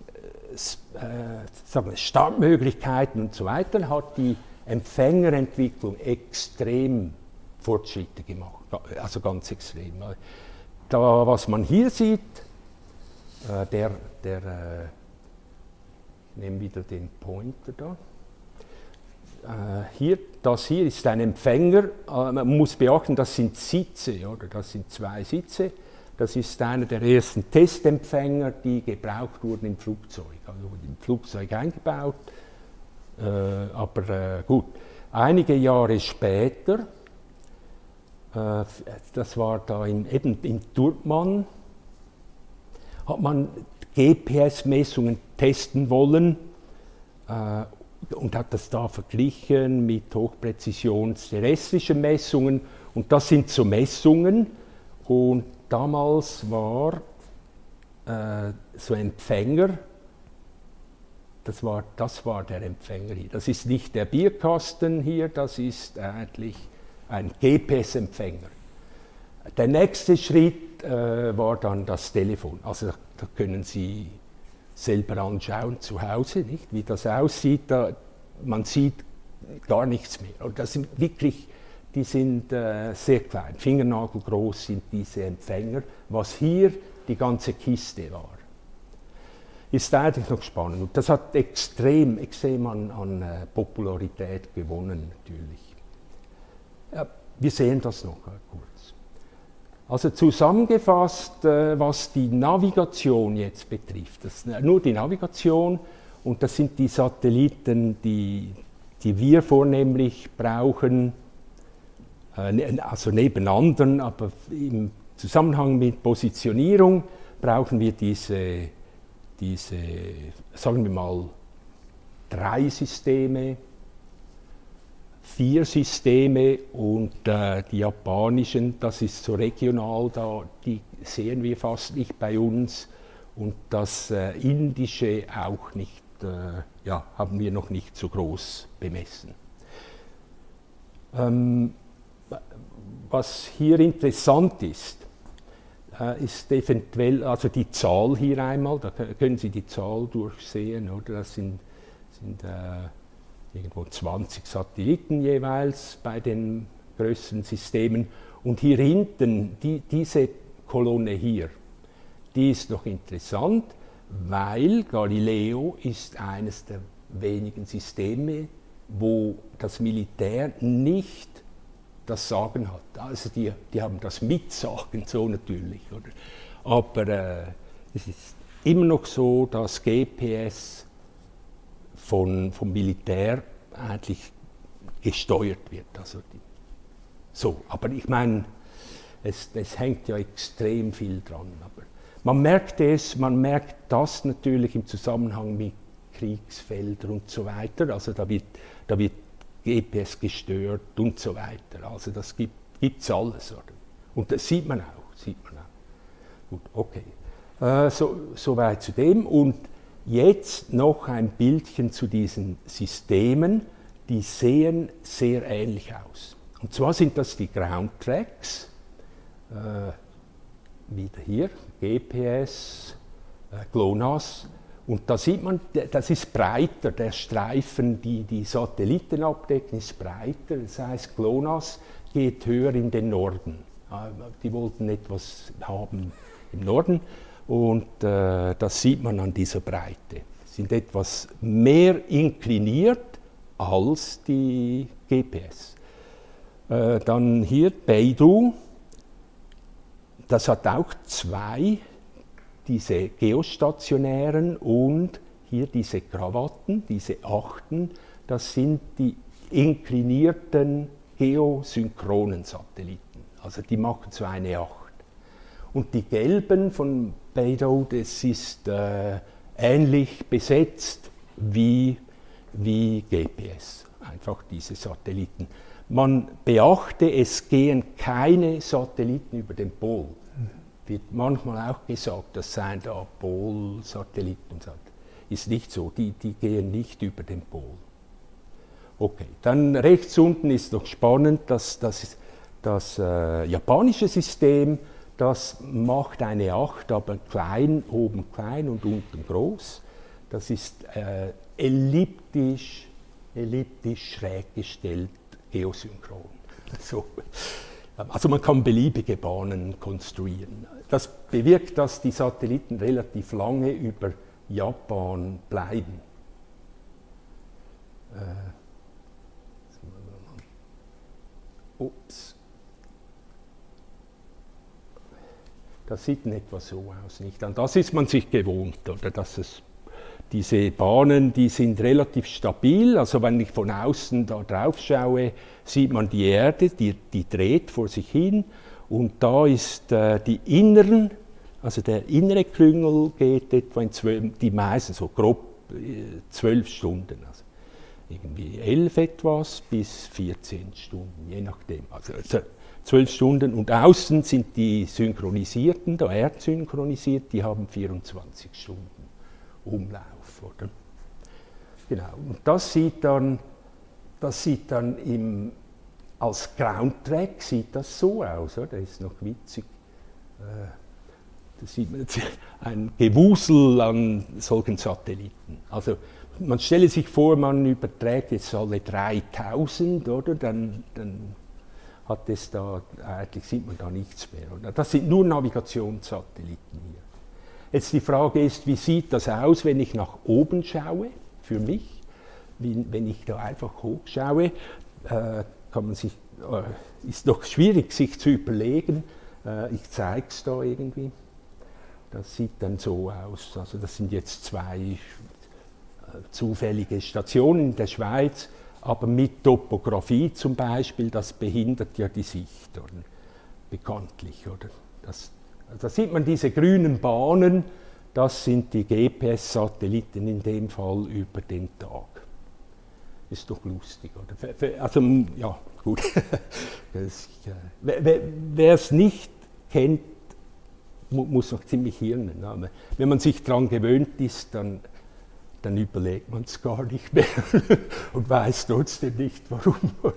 B: sagen wir, Startmöglichkeiten und so weiter, hat die Empfängerentwicklung extrem Fortschritte gemacht, also ganz extrem. Da, was man hier sieht, äh, der, der äh, ich nehme wieder den Pointer da. Äh, hier, das hier ist ein Empfänger. Äh, man muss beachten, das sind Sitze, oder? Das sind zwei Sitze. Das ist einer der ersten Testempfänger, die gebraucht wurden im Flugzeug. Also im Flugzeug eingebaut. Äh, aber äh, gut, einige Jahre später, äh, das war da in, eben in Turtmann, hat man G P S-Messungen testen wollen äh, und hat das da verglichen mit hochpräzisions-terrestrischen Messungen. Und das sind so Messungen. Und damals war äh, so ein Empfänger, das war, das war der Empfänger hier. Das ist nicht der Bierkasten hier, das ist eigentlich ein G P S-Empfänger. Der nächste Schritt äh, war dann das Telefon. Also da, da können Sie selber anschauen zu Hause, nicht? Wie das aussieht. Da, man sieht gar nichts mehr. Und das sind wirklich, die sind äh, sehr klein. Fingernagelgroß sind diese Empfänger. Was hier die ganze Kiste war, ist eigentlich noch spannend. Und das hat extrem, extrem an, an äh, Popularität gewonnen, natürlich. Ja, wir sehen das noch äh, kurz. Also zusammengefasst, äh, was die Navigation jetzt betrifft, das ist nur die Navigation und das sind die Satelliten, die, die wir vornehmlich brauchen, äh, also neben anderen, aber im Zusammenhang mit Positionierung brauchen wir diese, diese, sagen wir mal, drei Systeme, vier Systeme und äh, die japanischen, das ist so regional, da, die sehen wir fast nicht bei uns und das äh, indische auch nicht, äh, ja, haben wir noch nicht so groß bemessen. Ähm, was hier interessant ist, äh, ist eventuell, also die Zahl hier einmal, da können Sie die Zahl durchsehen, oder? Das sind, sind äh, irgendwo zwanzig Satelliten jeweils bei den größeren Systemen. Und hier hinten, die, diese Kolonne hier, die ist noch interessant, weil Galileo ist eines der wenigen Systeme, wo das Militär nicht das Sagen hat. Also die, die haben das Mitsagen, so natürlich. Oder? Aber äh, es ist immer noch so, dass G P S Von, vom Militär eigentlich gesteuert wird. Also die, so, aber ich meine, es, es hängt ja extrem viel dran. Aber man merkt es, man merkt das natürlich im Zusammenhang mit Kriegsfeldern und so weiter. Also da wird, da wird G P S gestört und so weiter. Also das gibt es alles. Oder? Und das sieht man auch. Sieht man auch. Gut, okay. Äh, so, so weit zu dem. Und jetzt noch ein Bildchen zu diesen Systemen, die sehen sehr ähnlich aus. Und zwar sind das die Ground Tracks, äh, wieder hier, G P S, äh, GLONASS, und da sieht man, das ist breiter, der Streifen, die die Satelliten abdecken, ist breiter, das heißt GLONASS geht höher in den Norden. Die wollten etwas haben im Norden. Und äh, das sieht man an dieser Breite. Sie sind etwas mehr inkliniert als die G P S. Äh, dann hier Beidou, das hat auch zwei, diese geostationären und hier diese Krawatten, diese Achten, das sind die inklinierten geosynchronen Satelliten. Also die machen so eine Acht. Und die gelben von Beidou, das ist äh, ähnlich besetzt wie, wie G P S, einfach diese Satelliten. Man beachte, es gehen keine Satelliten über den Pol. Wird manchmal auch gesagt, das seien da Pol-Satelliten. Ist nicht so, die, die gehen nicht über den Pol. Okay, dann rechts unten ist noch spannend, dass das, das äh, japanische System, das macht eine Acht, aber klein, oben klein und unten groß. Das ist äh, elliptisch, elliptisch schräg gestellt, geosynchron. So. Also man kann beliebige Bahnen konstruieren. Das bewirkt, dass die Satelliten relativ lange über Japan bleiben. Äh, ups. Das sieht in etwa so aus, nicht? An das ist man sich gewohnt, oder? Dass es, diese Bahnen, die sind relativ stabil. Also wenn ich von außen da drauf schaue, sieht man die Erde, die, die dreht vor sich hin. Und da ist äh, die inneren, also der innere Klüngel geht etwa in zwölf, die meisten so grob äh, zwölf Stunden. Also irgendwie elf etwas bis vierzehn Stunden, je nachdem. Also, also zwölf Stunden und außen sind die synchronisierten, da erdsynchronisiert, die haben vierundzwanzig Stunden Umlauf. Oder? Genau. Und das sieht dann, das sieht dann im, als Ground-Track sieht das so aus. Oder? Das ist noch witzig. Äh, da sieht man jetzt ein Gewusel an solchen Satelliten. Also man stelle sich vor, man überträgt jetzt alle dreitausend, oder? Dann, dann hat es da, eigentlich sieht man da nichts mehr. Oder? Das sind nur Navigationssatelliten hier. Jetzt die Frage ist, wie sieht das aus, wenn ich nach oben schaue, für mich? Wie, wenn ich da einfach hochschaue, äh, kann man sich, äh, ist doch schwierig, sich zu überlegen. Äh, ich zeige es da irgendwie. Das sieht dann so aus. Also das sind jetzt zwei äh, zufällige Stationen in der Schweiz, aber mit Topografie zum Beispiel, das behindert ja die Sicht, oder? Bekanntlich. Oder? Das, da sieht man diese grünen Bahnen, das sind die G P S-Satelliten in dem Fall über den Tag. Ist doch lustig, oder? Also, ja, gut. Das, äh, wer es nicht kennt, mu muss noch ziemlich hirnen. Aber wenn man sich daran gewöhnt ist, dann, dann überlegt man es gar nicht mehr und weiß trotzdem nicht, warum.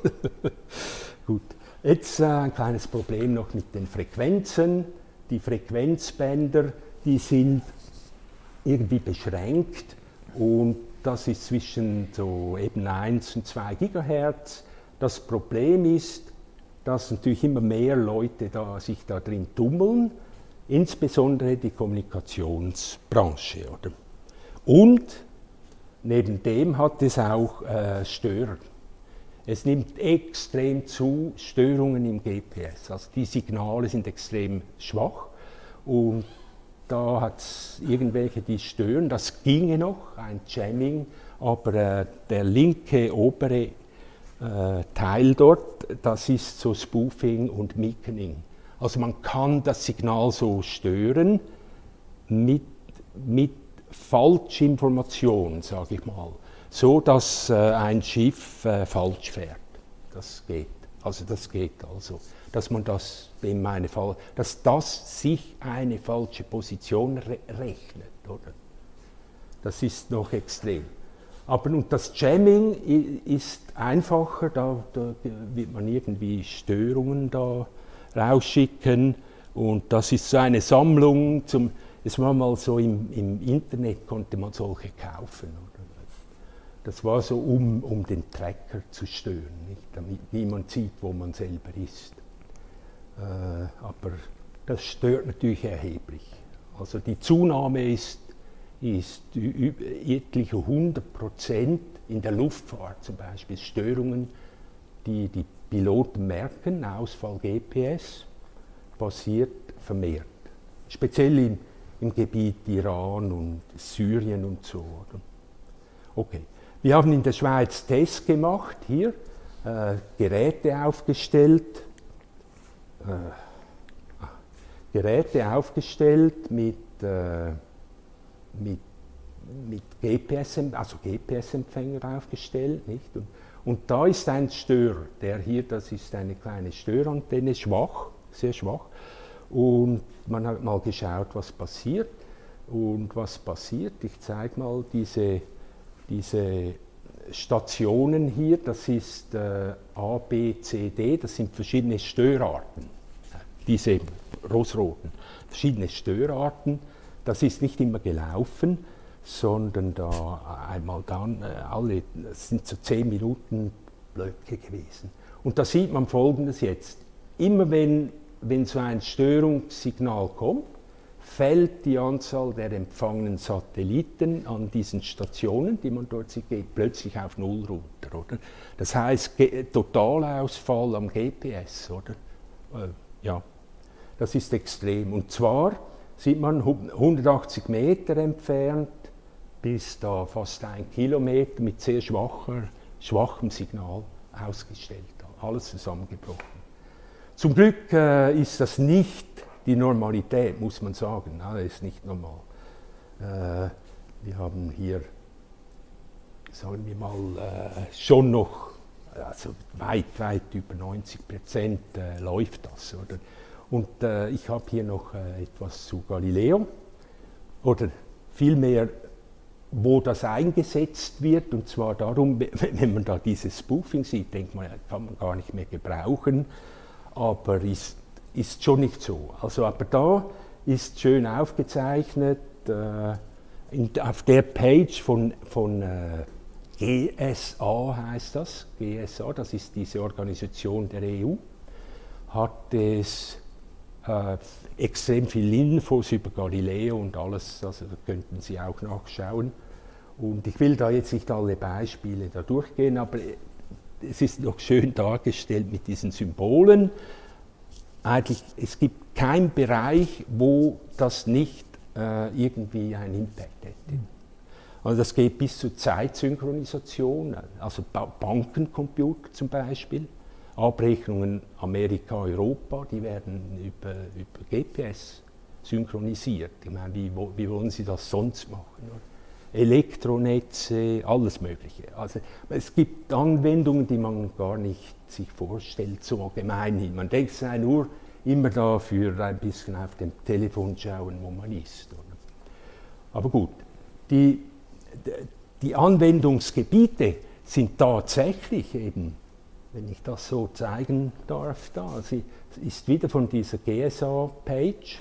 B: Gut. Jetzt äh, ein kleines Problem noch mit den Frequenzen. Die Frequenzbänder, die sind irgendwie beschränkt und das ist zwischen so eben eins und zwei Gigahertz. Das Problem ist, dass natürlich immer mehr Leute da, sich da drin tummeln, insbesondere die Kommunikationsbranche. Oder? Und neben dem hat es auch äh, Störer. Es nimmt extrem zu, Störungen im G P S. Also die Signale sind extrem schwach und da hat es irgendwelche, die stören. Das ginge noch, ein Jamming, aber äh, der linke obere äh, Teil dort, das ist so Spoofing und Mickening. Also man kann das Signal so stören mit, mit Falschinformation, sage ich mal. So, dass äh, ein Schiff äh, falsch fährt. Das geht. Also das geht also, dass man das, dem eine Fall, dass das sich eine falsche Position re rechnet, oder? Das ist noch extrem. Aber und das Jamming ist einfacher, da, da wird man irgendwie Störungen da rausschicken und das ist so eine Sammlung. Zum, es war mal so im, im Internet konnte man solche kaufen. Oder? Das war so, um, um den Tracker zu stören, nicht? Damit niemand sieht, wo man selber ist. Äh, aber das stört natürlich erheblich. Also die Zunahme ist, ist etliche hundert Prozent in der Luftfahrt zum Beispiel. Störungen, die die Piloten merken, Ausfall G P S, passiert vermehrt. Speziell im, im Gebiet Iran und Syrien und so. Oder? Okay. Wir haben in der Schweiz Tests gemacht, hier äh, Geräte aufgestellt, äh, Geräte aufgestellt mit, äh, mit, mit G P S, also G P S-Empfänger aufgestellt, nicht? Und, und da ist ein Störer, der hier, das ist eine kleine Störantenne, schwach, sehr schwach, und man hat mal geschaut, was passiert. Und was passiert? Ich zeige mal diese Diese Stationen hier, das ist äh, A, B, C, D, das sind verschiedene Störarten, diese rosroten, verschiedene Störarten. Das ist nicht immer gelaufen, sondern da einmal dann, äh, alle, das sind so zehn Minuten Blöcke gewesen. Und da sieht man Folgendes jetzt, immer wenn, wenn so ein Störungssignal kommt, fällt die Anzahl der empfangenen Satelliten an diesen Stationen, die man dort sieht, geht plötzlich auf Null runter. Oder? Das heißt, Totalausfall am G P S. Oder? Äh, ja, das ist extrem. Und zwar sieht man hundertachtzig Meter entfernt bis da fast ein Kilometer mit sehr schwacher, schwachem Signal ausgestellt. Alles zusammengebrochen. Zum Glück äh, ist das nicht die Normalität, muss man sagen, das ist nicht normal. Äh, wir haben hier, sagen wir mal, äh, schon noch, also weit, weit über neunzig Prozent äh, läuft das. Oder? Und äh, ich habe hier noch äh, etwas zu Galileo, oder vielmehr, wo das eingesetzt wird, und zwar darum, wenn man da dieses Spoofing sieht, denkt man, kann man gar nicht mehr gebrauchen, aber ist Ist schon nicht so. Also, aber da ist schön aufgezeichnet, äh, in, auf der Page von, von äh, G S A heißt das, G S A, das ist diese Organisation der E U, hat es äh, extrem viel Infos über Galileo und alles, also da könnten Sie auch nachschauen. Und ich will da jetzt nicht alle Beispiele da durchgehen, aber es ist noch schön dargestellt mit diesen Symbolen. Eigentlich, es gibt keinen Bereich, wo das nicht äh, irgendwie einen Impact hätte. Also das geht bis zur Zeitsynchronisation, also ba Bankencomputer zum Beispiel, Abrechnungen Amerika, Europa, die werden über, über G P S synchronisiert. Ich meine, wie, wie wollen Sie das sonst machen? Oder? Elektronetze, alles Mögliche. Also es gibt Anwendungen, die man gar nicht sich vorstellt, so gemeinhin. Man denkt, es sei nur immer dafür ein bisschen auf dem Telefon schauen, wo man ist. Oder? Aber gut, die, die Anwendungsgebiete sind tatsächlich eben, wenn ich das so zeigen darf, da. Sie ist wieder von dieser G S A-Page.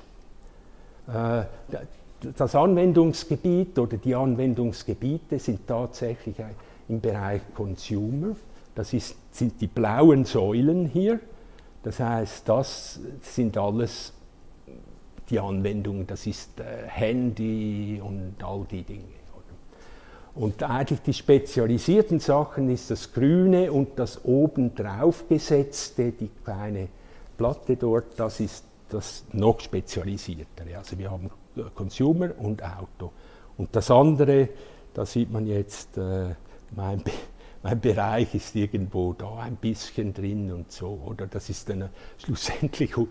B: Das Anwendungsgebiet oder die Anwendungsgebiete sind tatsächlich im Bereich Consumer. Das ist, sind die blauen Säulen hier. Das heißt, das sind alles die Anwendungen, das ist äh, Handy und all die Dinge. Oder? Und eigentlich die spezialisierten Sachen ist das Grüne und das oben drauf gesetzte, die kleine Platte dort, das ist das noch spezialisiertere. Also wir haben Consumer und Auto. Und das andere, da sieht man jetzt, äh, mein, Be mein Bereich ist irgendwo da ein bisschen drin und so. Oder das ist dann äh, schlussendlich äh,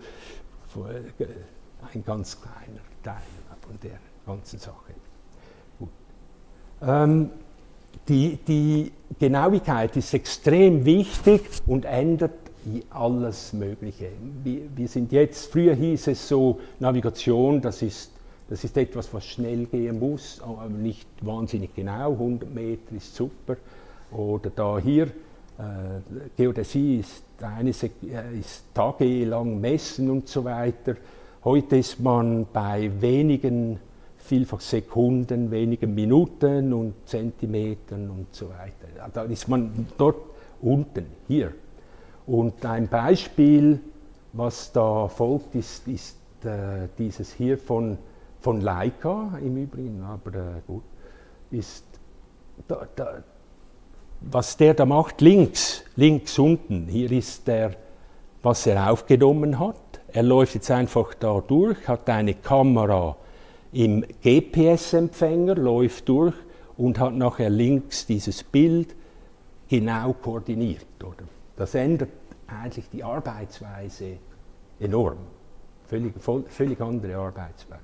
B: ein ganz kleiner Teil von der ganzen Sache. Gut. Ähm, die, die Genauigkeit ist extrem wichtig und ändert alles Mögliche. Wir, wir sind jetzt, früher hieß es so, Navigation, das ist, das ist etwas, was schnell gehen muss, aber nicht wahnsinnig genau, hundert Meter ist super. Oder da hier, äh, Geodäsie ist, eine ist tagelang messen und so weiter. Heute ist man bei wenigen, vielfach Sekunden, wenigen Minuten und Zentimetern und so weiter. Da ist man dort unten, hier. Und ein Beispiel, was da folgt, ist, ist äh, dieses hier von, von Leica im Übrigen, aber äh, gut, ist, da, da, was der da macht, links, links unten, hier ist der, was er aufgenommen hat. Er läuft jetzt einfach da durch, hat eine Kamera im G P S-Empfänger, läuft durch und hat nachher links dieses Bild genau koordiniert. Oder? Das ändert eigentlich die Arbeitsweise enorm. Völlig, voll, völlig andere Arbeitsweise.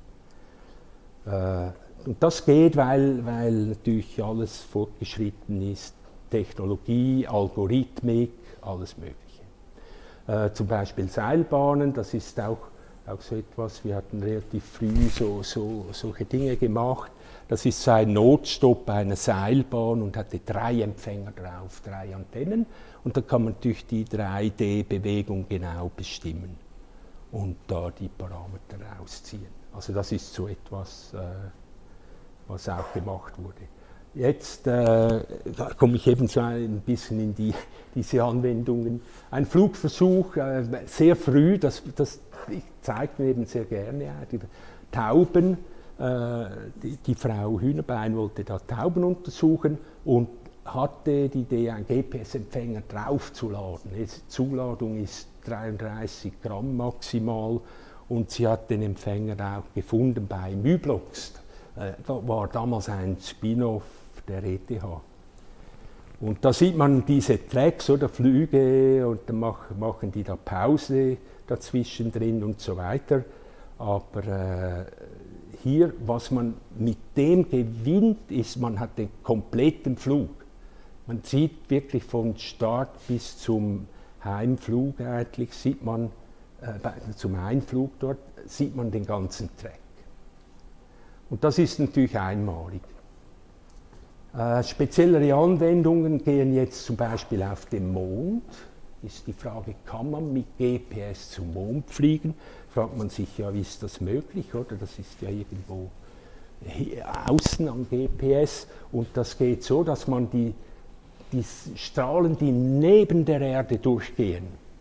B: Äh, und das geht, weil, weil natürlich alles fortgeschritten ist. Technologie, Algorithmik, alles Mögliche. Äh, zum Beispiel Seilbahnen, das ist auch, auch so etwas, wir hatten relativ früh so, so, solche Dinge gemacht. Das ist so ein Notstopp einer Seilbahn und hatte drei Empfänger drauf, drei Antennen. Und da kann man durch die drei D-Bewegung genau bestimmen und da die Parameter rausziehen. Also das ist so etwas, äh, was auch gemacht wurde. Jetzt äh, komme ich eben so ein bisschen in die, diese Anwendungen. Ein Flugversuch, äh, sehr früh, das, das zeigt mir eben sehr gerne, die Tauben. Äh, die, die Frau Hühnerbein wollte da Tauben untersuchen und hatte die Idee, einen G P S-Empfänger draufzuladen. Die Zuladung ist dreiunddreißig Gramm maximal und sie hat den Empfänger auch gefunden bei Myblox. Äh, da war damals ein Spin-off der E T H. Und da sieht man diese Tracks oder Flüge und dann mach, machen die da Pause dazwischen drin und so weiter. Aber äh, hier, was man mit dem gewinnt, ist, man hat den kompletten Flug. Man sieht wirklich von Start bis zum Heimflug eigentlich, sieht man, äh, zum Einflug dort, sieht man den ganzen Track. Und das ist natürlich einmalig. Äh, speziellere Anwendungen gehen jetzt zum Beispiel auf den Mond. Ist die Frage, kann man mit G P S zum Mond fliegen? Fragt man sich ja, wie ist das möglich, oder? Das ist ja irgendwo außen am G P S und das geht so, dass man die, die Strahlen, die neben der Erde durchgehen,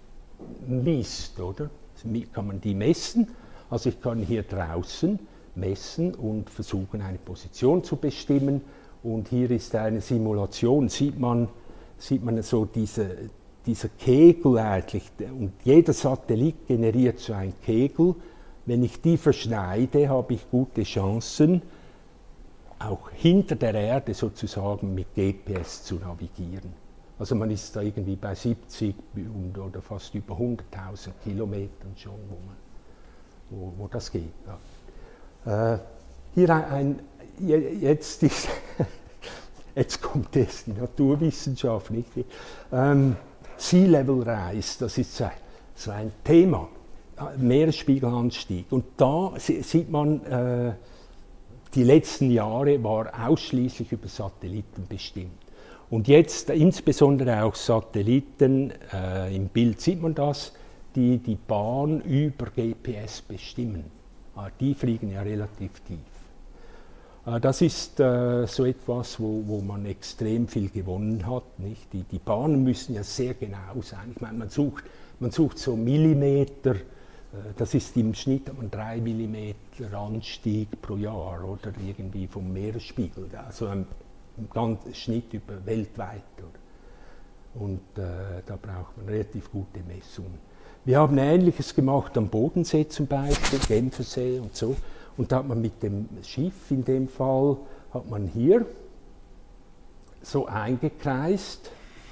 B: misst, oder? Kann man die messen? Also ich kann hier draußen messen und versuchen, eine Position zu bestimmen. Und hier ist eine Simulation, sieht man, sieht man so diese, dieser Kegel eigentlich. Und jeder Satellit generiert so einen Kegel. Wenn ich die verschneide, habe ich gute Chancen, auch hinter der Erde sozusagen mit G P S zu navigieren. Also man ist da irgendwie bei siebzig oder fast über hunderttausend Kilometern schon, wo man, wo, wo das geht. Ja. Äh, hier ein, ein jetzt, ist, jetzt kommt es, die Naturwissenschaft, nicht? Ähm, Sea Level Rise, das ist so ein, so ein Thema, Meeresspiegelanstieg. Und da sieht man, äh, die letzten Jahre war ausschließlich über Satelliten bestimmt. Und jetzt insbesondere auch Satelliten, äh, im Bild sieht man das, die die Bahn über G P S bestimmen. Äh, die fliegen ja relativ tief. Äh, das ist äh, so etwas, wo, wo man extrem viel gewonnen hat. Nicht? Die, die Bahnen müssen ja sehr genau sein. Ich meine, man sucht, man sucht so Millimeter. Das ist im Schnitt drei Millimeter Anstieg pro Jahr oder irgendwie vom Meeresspiegel, also ein ganzer Schnitt über weltweit. Oder? Und äh, da braucht man relativ gute Messungen. Wir haben Ähnliches gemacht am Bodensee zum Beispiel, Genfersee und so. Und da hat man mit dem Schiff in dem Fall, hat man hier so eingekreist.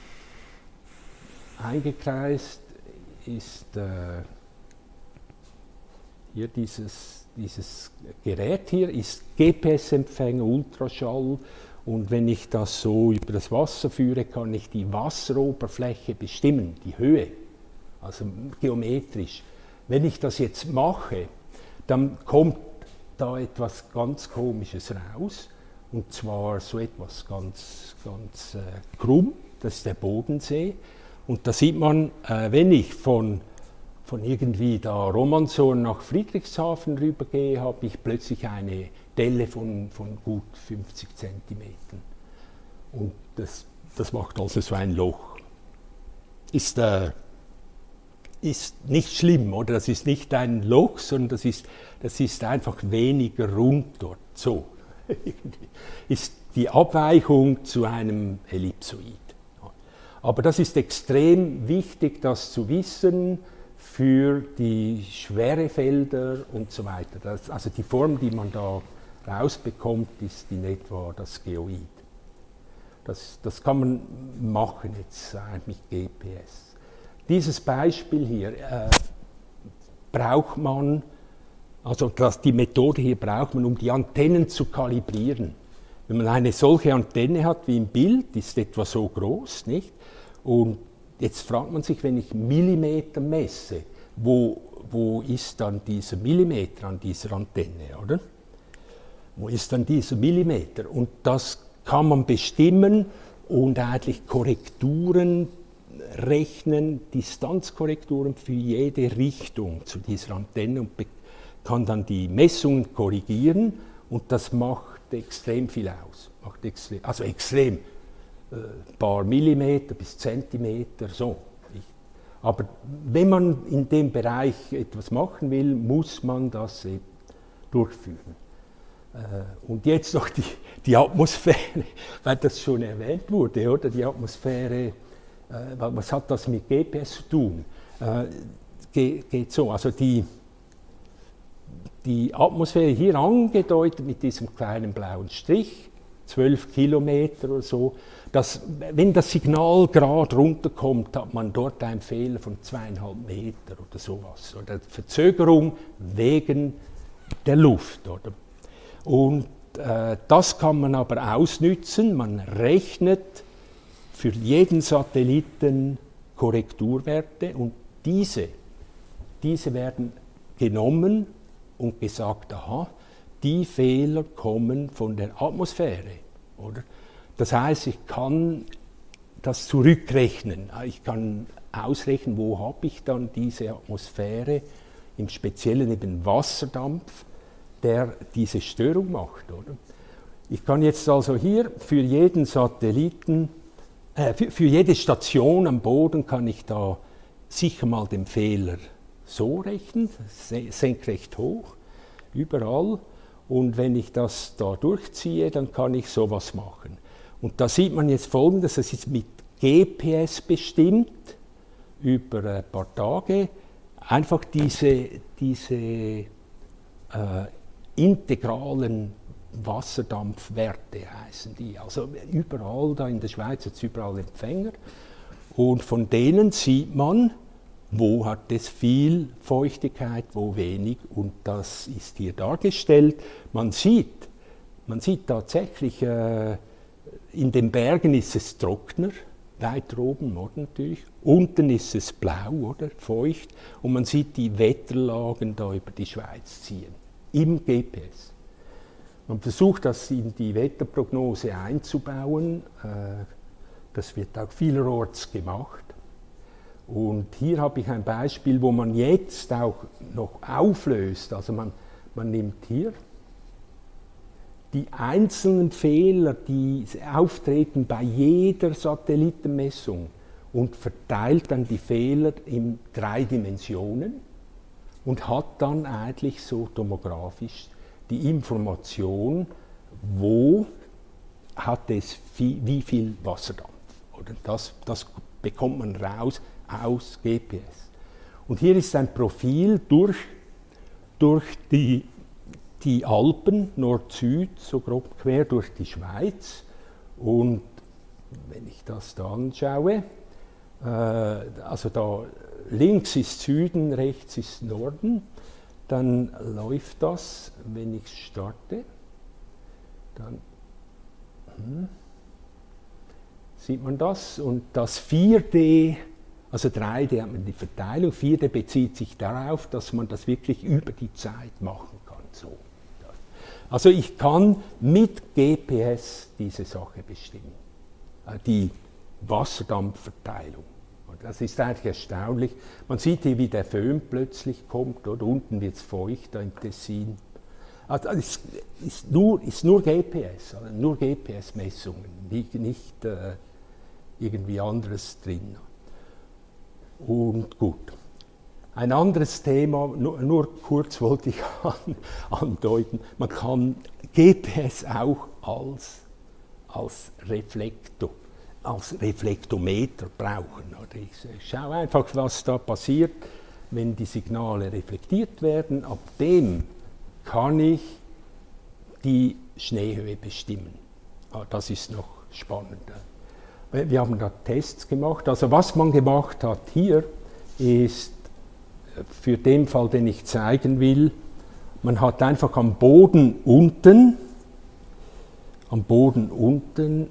B: Eingekreist ist äh, hier dieses, dieses Gerät hier ist G P S-Empfänger, Ultraschall, und wenn ich das so über das Wasser führe, kann ich die Wasseroberfläche bestimmen, die Höhe, also geometrisch. Wenn ich das jetzt mache, dann kommt da etwas ganz Komisches raus, und zwar so etwas ganz, ganz äh, krumm, das ist der Bodensee, und da sieht man, äh, wenn ich von von irgendwie da Romanshorn nach Friedrichshafen rübergehe, habe ich plötzlich eine Delle von, von gut fünfzig Zentimetern. Und das, das macht also so ein Loch. Ist, äh, ist nicht schlimm, oder? Das ist nicht ein Loch, sondern das ist, das ist einfach weniger rund dort. So ist die Abweichung zu einem Ellipsoid. Aber das ist extrem wichtig, das zu wissen, für die Schwerefelder und so weiter. Das, also die Form, die man da rausbekommt, ist in etwa das Geoid. Das, das kann man machen jetzt mit G P S. Dieses Beispiel hier äh, braucht man, also das, die Methode hier braucht man, um die Antennen zu kalibrieren. Wenn man eine solche Antenne hat wie im Bild, ist etwa so groß, nicht? Und jetzt fragt man sich, wenn ich Millimeter messe, wo, wo ist dann dieser Millimeter an dieser Antenne, oder? Wo ist dann dieser Millimeter? Und das kann man bestimmen und eigentlich Korrekturen rechnen, Distanzkorrekturen für jede Richtung zu dieser Antenne, und kann dann die Messungen korrigieren, und das macht extrem viel aus. Macht extrem, also extrem. Ein paar Millimeter bis Zentimeter, so. Aber wenn man in dem Bereich etwas machen will, muss man das durchführen. Und jetzt noch die, die Atmosphäre, weil das schon erwähnt wurde, oder? Die Atmosphäre, was hat das mit G P S zu tun? Geht so, also die, die Atmosphäre hier angedeutet mit diesem kleinen blauen Strich, zwölf Kilometer oder so. Das, wenn das Signal gerade runterkommt, hat man dort einen Fehler von zweieinhalb Meter oder sowas. Oder Verzögerung wegen der Luft. Oder? Und äh, das kann man aber ausnützen. Man rechnet für jeden Satelliten Korrekturwerte, und diese, diese werden genommen und gesagt, aha, die Fehler kommen von der Atmosphäre, oder? Das heißt, ich kann das zurückrechnen. Ich kann ausrechnen, wo habe ich dann diese Atmosphäre, im Speziellen eben Wasserdampf, der diese Störung macht, oder? Ich kann jetzt also hier für jeden Satelliten, äh, für, für jede Station am Boden kann ich da sicher mal den Fehler so rechnen, senkrecht hoch, überall. Und wenn ich das da durchziehe, dann kann ich sowas machen. Und da sieht man jetzt Folgendes: Das ist mit G P S bestimmt, über ein paar Tage, einfach diese, diese äh, integralen Wasserdampfwerte heißen die. Also überall, da in der Schweiz hat es überall Empfänger. Und von denen sieht man, wo hat es viel Feuchtigkeit, wo wenig, und das ist hier dargestellt. Man sieht, man sieht tatsächlich, äh, in den Bergen ist es trockener, weiter oben, oder, natürlich. Unten ist es blau, oder, feucht, und man sieht die Wetterlagen da über die Schweiz ziehen, im G P S. Man versucht, das in die Wetterprognose einzubauen, äh, das wird auch vielerorts gemacht. Und hier habe ich ein Beispiel, wo man jetzt auch noch auflöst, also man, man nimmt hier die einzelnen Fehler, die auftreten bei jeder Satellitenmessung, und verteilt dann die Fehler in drei Dimensionen und hat dann eigentlich so tomografisch die Information, wo hat es wie, wie viel Wasserdampf. Oder das, das bekommt man raus aus G P S. Und hier ist ein Profil durch, durch die, die Alpen, Nord-Süd, so grob quer durch die Schweiz. Und wenn ich das da anschaue, äh, also da links ist Süden, rechts ist Norden, dann läuft das, wenn ich starte, dann hm, sieht man das, und das vier D, also drei D hat man die Verteilung, vier D bezieht sich darauf, dass man das wirklich über die Zeit machen kann. So. Also ich kann mit G P S diese Sache bestimmen, die Wasserdampfverteilung. Das ist eigentlich erstaunlich. Man sieht hier, wie der Föhn plötzlich kommt, oder unten wird es feucht, da im Tessin. Also es ist nur, ist nur G P S, also nur G P S-Messungen, nicht, nicht äh, irgendwie anderes drin. Und gut. Ein anderes Thema, nur, nur kurz wollte ich an, andeuten, man kann G P S auch als, als Reflektor, als Reflektometer brauchen. Oder ich schaue einfach, was da passiert, wenn die Signale reflektiert werden. Ab dem kann ich die Schneehöhe bestimmen. Das ist noch spannender. Wir haben da Tests gemacht. Also was man gemacht hat hier, ist für den Fall, den ich zeigen will, man hat einfach am Boden unten, am Boden unten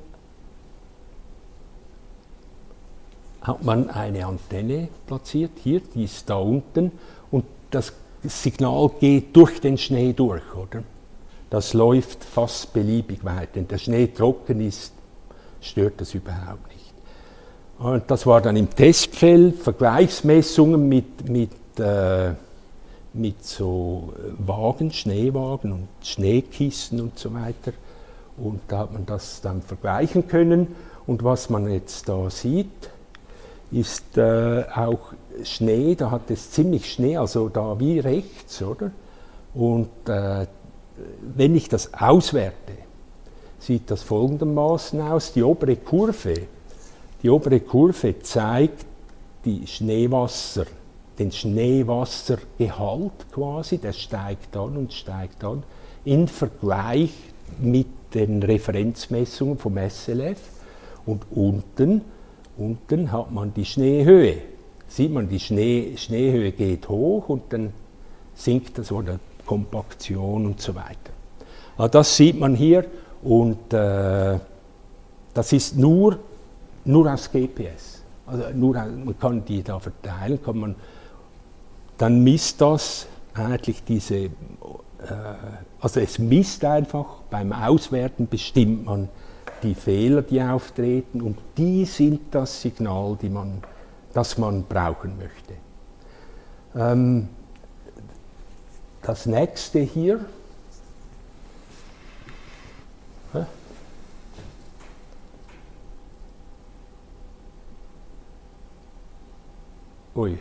B: hat man eine Antenne platziert, hier, die ist da unten, und das Signal geht durch den Schnee durch, oder? Das läuft fast beliebig weit. Wenn der Schnee trocken ist, stört das überhaupt nicht. Und das war dann im Testfeld, Vergleichsmessungen mit, mit, äh, mit so Wagen, Schneewagen und Schneekisten und so weiter. Und da hat man das dann vergleichen können. Und was man jetzt da sieht, ist äh, auch Schnee, da hat es ziemlich Schnee, also da wie rechts, oder? Und äh, wenn ich das auswerte, sieht das folgendermaßen aus. Die obere Kurve, die obere Kurve zeigt die Schneewasser, den Schneewassergehalt quasi, der steigt an und steigt an, im Vergleich mit den Referenzmessungen vom S L F. Und unten, unten hat man die Schneehöhe. Sieht man, die Schnee, Schneehöhe geht hoch und dann sinkt das, oder Kompaktion und so weiter. Also das sieht man hier, und äh, das ist nur, nur aus G P S. Also nur, man kann die da verteilen, kann man, dann misst das eigentlich diese, äh, also es misst einfach, beim Auswerten bestimmt man die Fehler, die auftreten, und die sind das Signal, die man, das man brauchen möchte. Ähm, das nächste hier, hä? Ui.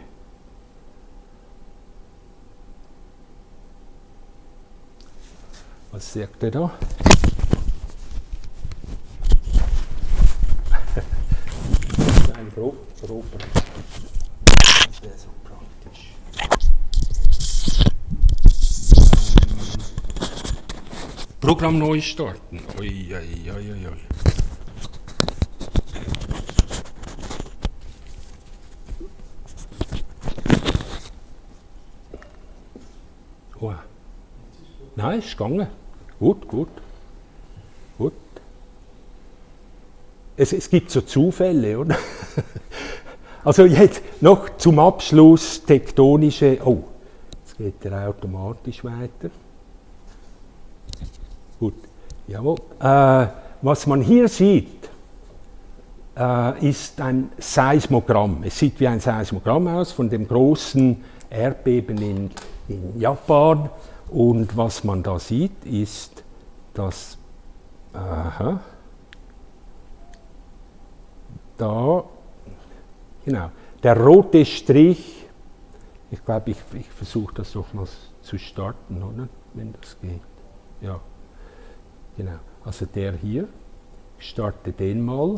B: Was sagt ihr da? Das ist ein Pro Pro Das wäre so praktisch. Ähm, Programm neu starten. Ui, ui, ui, ui, ui. nein, ist gegangen. Gut, gut. Gut. Es, es gibt so Zufälle, oder? Also jetzt noch zum Abschluss tektonische. Oh, jetzt geht der automatisch weiter. Gut, jawohl. Äh, was man hier sieht, äh, ist ein Seismogramm. Es sieht wie ein Seismogramm aus von dem großen Erdbeben in, in Japan. Und was man da sieht, ist, dass aha, da, genau, der rote Strich, ich glaube, ich, ich versuche das doch mal zu starten, oder? Wenn das geht. Ja, genau. Also der hier, ich starte den mal.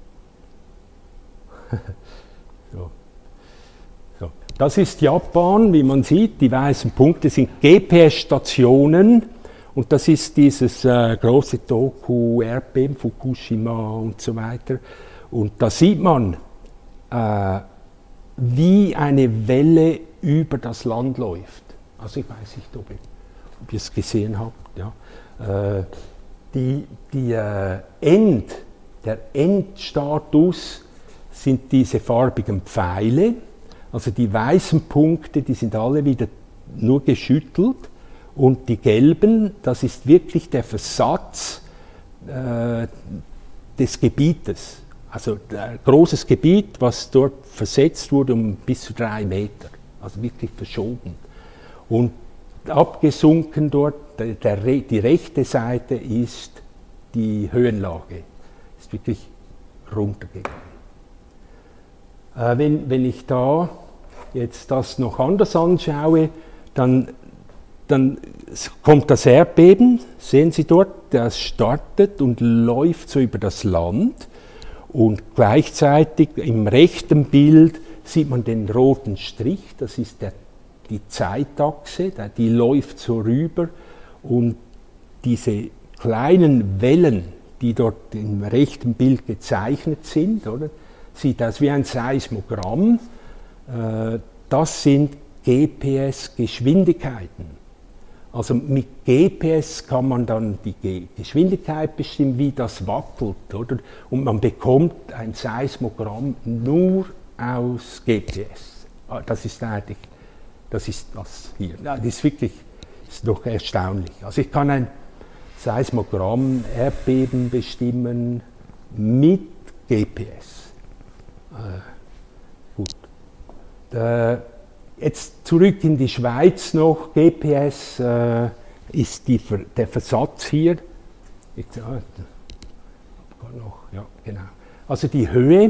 B: So. So. Das ist Japan, wie man sieht, die weißen Punkte sind G P S-Stationen und das ist dieses äh, große Toku-Erdbeben, Fukushima und so weiter. Und da sieht man, äh, wie eine Welle über das Land läuft. Also ich weiß nicht, ob ihr, ob ihr es gesehen habt. Ja. Äh, die, die, äh, End, der Endstatus sind diese farbigen Pfeile. Also die weißen Punkte, die sind alle wieder nur geschüttelt und die gelben, das ist wirklich der Versatz äh, des Gebietes. Also ein großes Gebiet, was dort versetzt wurde um bis zu drei Meter, also wirklich verschoben. Und abgesunken dort, der, der, die rechte Seite ist die Höhenlage, ist wirklich runtergegangen. Äh, wenn, wenn ich da jetzt das noch anders anschaue, dann, dann kommt das Erdbeben, sehen Sie dort, das startet und läuft so über das Land und gleichzeitig im rechten Bild sieht man den roten Strich, das ist der, die Zeitachse, die läuft so rüber und diese kleinen Wellen, die dort im rechten Bild gezeichnet sind, oder, sieht aus wie ein Seismogramm. Das sind G P S-Geschwindigkeiten. Also mit G P S kann man dann die Geschwindigkeit bestimmen, wie das wackelt, oder? Und man bekommt ein Seismogramm nur aus G P S. Das ist eigentlich, das ist das hier. Das ist wirklich, ist doch erstaunlich. Also ich kann ein Seismogramm, Erdbeben bestimmen mit G P S. Äh, gut. Äh, jetzt zurück in die Schweiz noch. G P S äh, ist die, der Versatz hier. Ich, äh, noch, ja, genau. Also die Höhe.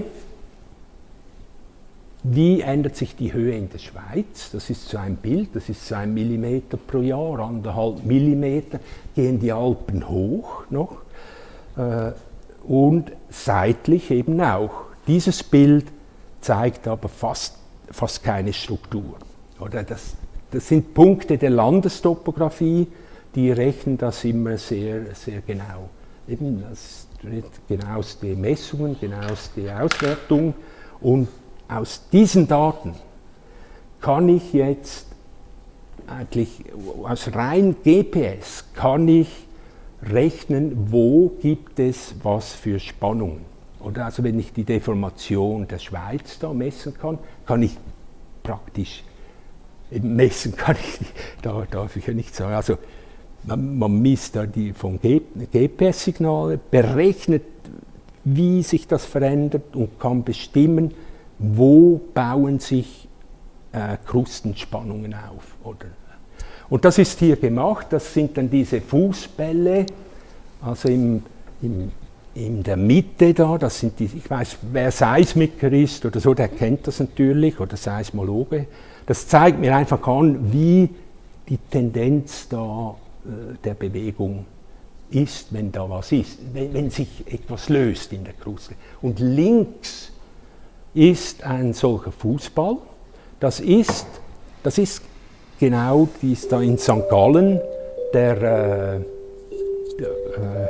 B: Wie ändert sich die Höhe in der Schweiz? Das ist so ein Bild, das ist so ein Millimeter pro Jahr, anderthalb Millimeter gehen die Alpen hoch noch äh, und seitlich eben auch. Dieses Bild zeigt aber fast, fast keine Struktur. Oder das, das sind Punkte der Landestopographie, die rechnen das immer sehr, sehr genau. Eben das genaueste Messungen, genaueste Auswertung und aus diesen Daten kann ich jetzt eigentlich aus rein G P S kann ich rechnen, wo gibt es was für Spannungen. Oder also wenn ich die Deformation der Schweiz da messen kann, kann ich praktisch messen, kann ich, da darf ich ja nicht sagen, also man, man misst da die von G P S-Signale, berechnet, wie sich das verändert und kann bestimmen, wo bauen sich äh, Krustenspannungen auf. Oder? Und das ist hier gemacht, das sind dann diese Fußbälle, also im, im, in der Mitte da, das sind die, ich weiß, wer Seismiker ist oder so, der kennt das natürlich, oder Seismologe. Das zeigt mir einfach an, wie die Tendenz da äh, der Bewegung ist, wenn da was ist, wenn, wenn sich etwas löst in der Kruste. Und links ist ein solcher Fußball. Das ist, das ist genau dies da in Sankt Gallen, der, äh, der äh,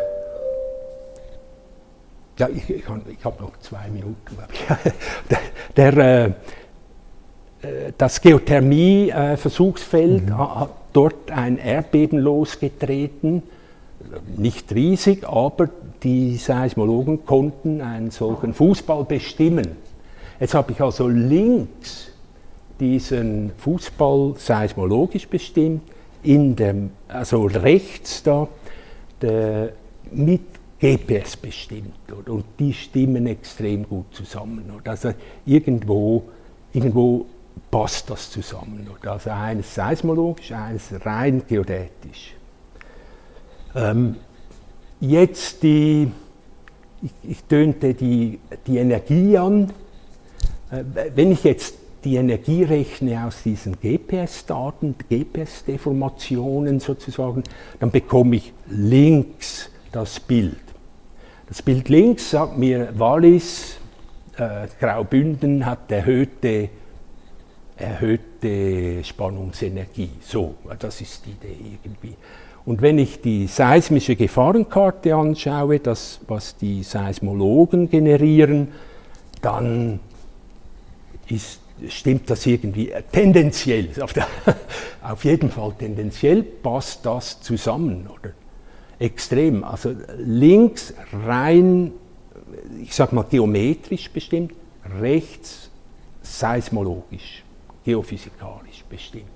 B: ja, ich, ich, ich habe noch zwei Minuten, glaube ich. der, der, äh, das Geothermie-Versuchsfeld, mhm. dort ein Erdbeben losgetreten, nicht riesig, aber die Seismologen konnten einen solchen Fußball bestimmen. Jetzt habe ich also links diesen Fußball seismologisch bestimmt, in dem, also rechts da der, mit G P S bestimmt. Oder? Und die stimmen extrem gut zusammen. Oder? Also irgendwo, irgendwo passt das zusammen. Oder? Also eines seismologisch, eines rein geodätisch. Ähm, jetzt die, ich, ich tönte die, die Energie an. Äh, wenn ich jetzt die Energie rechne aus diesen G P S-Daten, G P S-Deformationen sozusagen, dann bekomme ich links das Bild. Das Bild links sagt mir, Wallis, äh, Graubünden hat erhöhte, erhöhte Spannungsenergie. So, das ist die Idee irgendwie. Und wenn ich die seismische Gefahrenkarte anschaue, das, was die Seismologen generieren, dann ist, stimmt das irgendwie tendenziell, auf, der, auf jeden Fall tendenziell passt das zusammen, oder? Extrem. Also links rein, ich sag mal geometrisch bestimmt, rechts seismologisch, geophysikalisch bestimmt.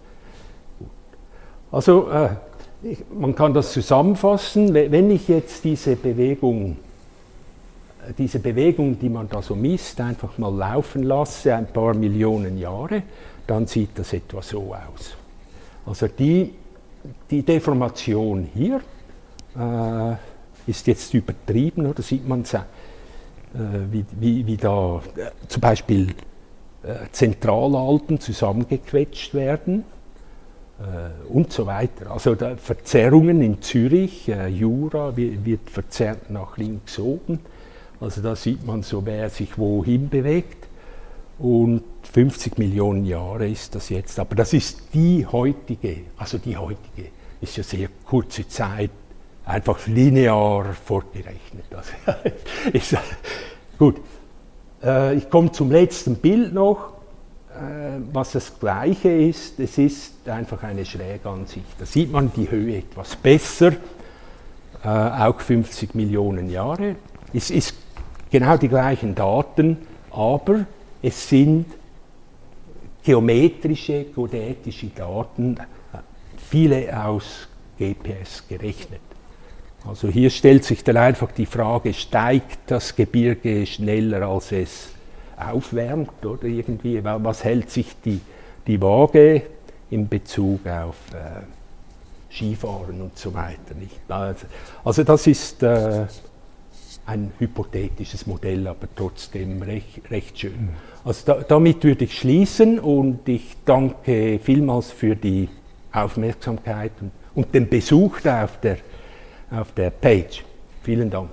B: Also äh, ich, man kann das zusammenfassen, wenn ich jetzt diese Bewegung, diese Bewegung, die man da so misst, einfach mal laufen lasse, ein paar Millionen Jahre, dann sieht das etwa so aus. Also die, die Deformation hier äh, ist jetzt übertrieben, oder sieht man äh, wie, wie, wie da äh, zum Beispiel äh, Zentralalpen zusammengequetscht werden äh, und so weiter. Also da Verzerrungen in Zürich, äh, Jura wird verzerrt nach links oben. Also da sieht man so, wer sich wohin bewegt. Und fünfzig Millionen Jahre ist das jetzt. Aber das ist die heutige, also die heutige, ist ja sehr kurze Zeit, einfach linear fortgerechnet. Also ist, gut, äh, ich komme zum letzten Bild noch, äh, was das Gleiche ist. Es ist einfach eine Schrägansicht. Da sieht man die Höhe etwas besser, äh, auch fünfzig Millionen Jahre. Es ist genau die gleichen Daten, aber es sind geometrische, geodätische Daten, viele aus G P S gerechnet. Also hier stellt sich dann einfach die Frage, steigt das Gebirge schneller, als es aufwärmt, oder irgendwie, was hält sich die, die Waage in Bezug auf äh, Skifahren und so weiter. Nicht? Also, also das ist äh, ein hypothetisches Modell, aber trotzdem recht, recht schön. Also da, damit würde ich schließen und ich danke vielmals für die Aufmerksamkeit und, und den Besuch da auf der, auf der Page. Vielen Dank.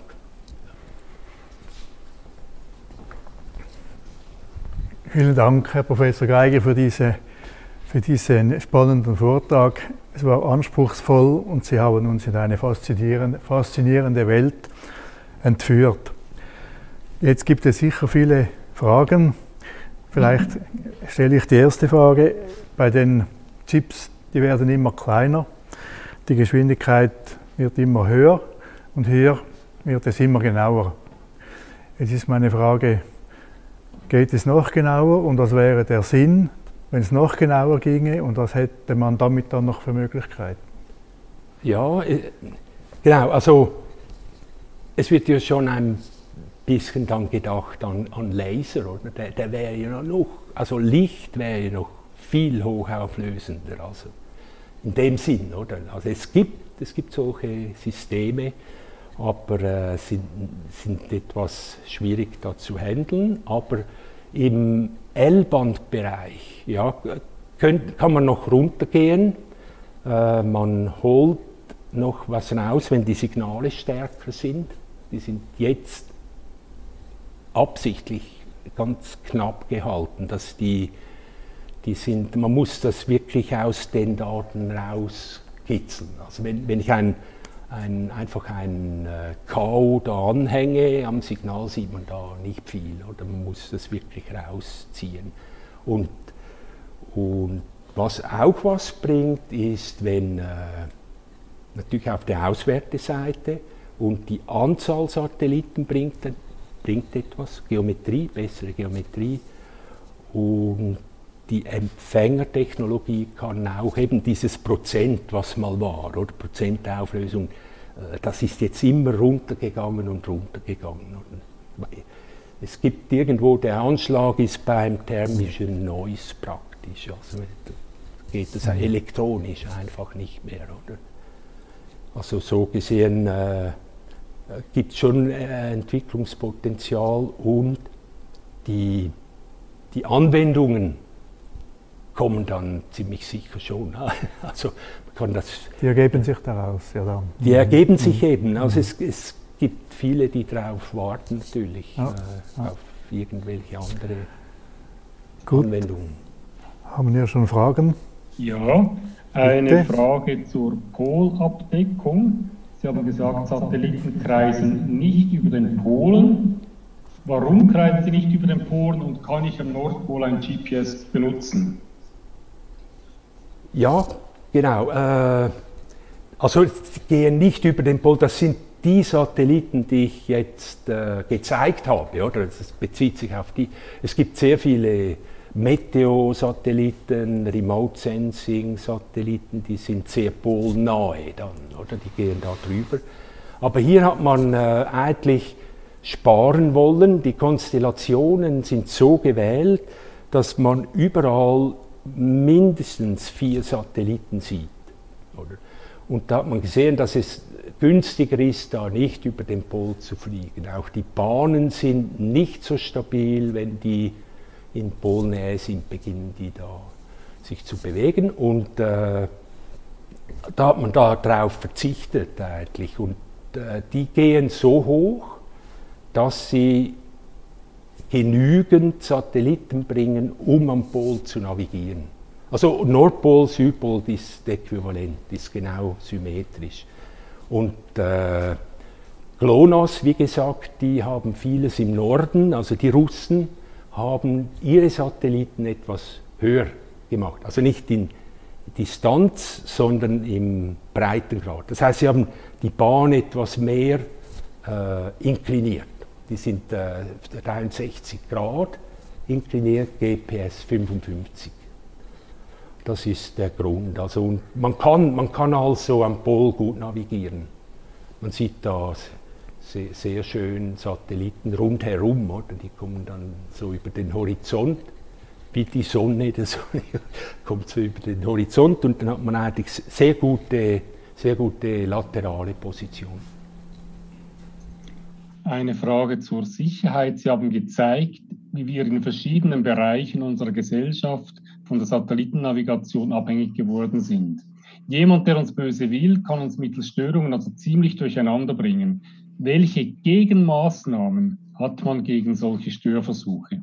A: Vielen Dank, Herr Professor Geiger, für, diese, für diesen spannenden Vortrag. Es war anspruchsvoll und Sie haben uns in eine faszinierende, faszinierende Welt entführt. Jetzt gibt es sicher viele Fragen. Vielleicht stelle ich die erste Frage. Bei den Chips, die werden immer kleiner, die Geschwindigkeit wird immer höher und hier wird es immer genauer. Jetzt ist meine Frage, geht es noch genauer und was wäre der Sinn, wenn es noch genauer ginge und was hätte man damit dann noch für Möglichkeiten?
B: Ja, genau, also es wird ja schon ein bisschen dann gedacht an, an Laser, oder? Der, der wäre ja noch, also Licht wäre ja noch viel hochauflösender, also in dem Sinn, oder? Also es gibt, es gibt solche Systeme, aber äh, sind, sind etwas schwierig da zu handeln, aber im L-Band-Bereich ja, könnt, kann man noch runtergehen, äh, man holt noch was raus, wenn die Signale stärker sind. Die sind jetzt absichtlich ganz knapp gehalten, dass die, die sind, man muss das wirklich aus den Daten rauskitzeln. Also wenn, wenn ich ein, ein, einfach ein äh, K O da anhänge, am Signal sieht man da nicht viel, oder man muss das wirklich rausziehen. Und, und Was auch was bringt, ist, wenn äh, natürlich auf der Auswerteseite und die Anzahl Satelliten bringt, bringt etwas, Geometrie, bessere Geometrie, und die Empfängertechnologie kann auch eben dieses Prozent, was mal war, oder Prozentauflösung, äh, das ist jetzt immer runtergegangen und runtergegangen. Und es gibt irgendwo, der Anschlag ist beim thermischen Noise praktisch, also geht das mhm. elektronisch einfach nicht mehr, oder? Also so gesehen äh, gibt es schon äh, Entwicklungspotenzial, und die, die Anwendungen kommen dann ziemlich sicher schon. Also man kann das,
A: die ergeben sich daraus, ja dann.
B: Die mhm. ergeben sich mhm. eben. Also es, es gibt viele, die darauf warten natürlich,
A: ja.
B: äh,
A: Ja.
B: auf irgendwelche andere
A: Gut.
B: Anwendungen.
A: Haben wir schon Fragen?
C: Ja, eine
A: Bitte?
C: Frage zur Polabdeckung. Sie haben gesagt, Satelliten kreisen nicht über den Polen. Warum kreisen sie nicht über den Polen, und kann ich am Nordpol ein G P S benutzen?
B: Ja, genau. Äh, also sie gehen nicht über den Pol, das sind die Satelliten, die ich jetzt äh, gezeigt habe, oder? Das bezieht sich auf die. Es gibt sehr viele Meteo-Satelliten, Remote-Sensing-Satelliten, die sind sehr polnahe dann, oder? Die gehen da drüber. Aber hier hat man äh, eigentlich sparen wollen. Die Konstellationen sind so gewählt, dass man überall mindestens vier Satelliten sieht, oder? Und da hat man gesehen, dass es günstiger ist, da nicht über den Pol zu fliegen. Auch die Bahnen sind nicht so stabil, wenn die in Polnähe sind, beginnen die da sich zu bewegen, und äh, da hat man darauf verzichtet eigentlich, und äh, die gehen so hoch, dass sie genügend Satelliten bringen, um am Pol zu navigieren. Also Nordpol, Südpol ist äquivalent, ist genau symmetrisch. Und äh, GLONASS, wie gesagt, die haben vieles im Norden, also die Russen haben ihre Satelliten etwas höher gemacht. Also nicht in Distanz, sondern im Breitengrad. Das heißt, sie haben die Bahn etwas mehr äh, inkliniert. Die sind äh, dreiundsechzig Grad inkliniert, G P S fünfundfünfzig. Das ist der Grund. Also, und man, kann, man kann also am Pol gut navigieren. Man sieht da sehr, sehr schön Satelliten rundherum, oder? Die kommen dann so über den Horizont, wie die Sonne, die Sonne kommt so über den Horizont, und dann hat man eigentlich sehr gute, sehr gute laterale Position.
C: Eine Frage zur Sicherheit. Sie haben gezeigt, wie wir in verschiedenen Bereichen unserer Gesellschaft von der Satellitennavigation abhängig geworden sind. Jemand, der uns böse will, kann uns mittels Störungen also ziemlich durcheinander bringen. Welche Gegenmaßnahmen hat man gegen solche Störversuche?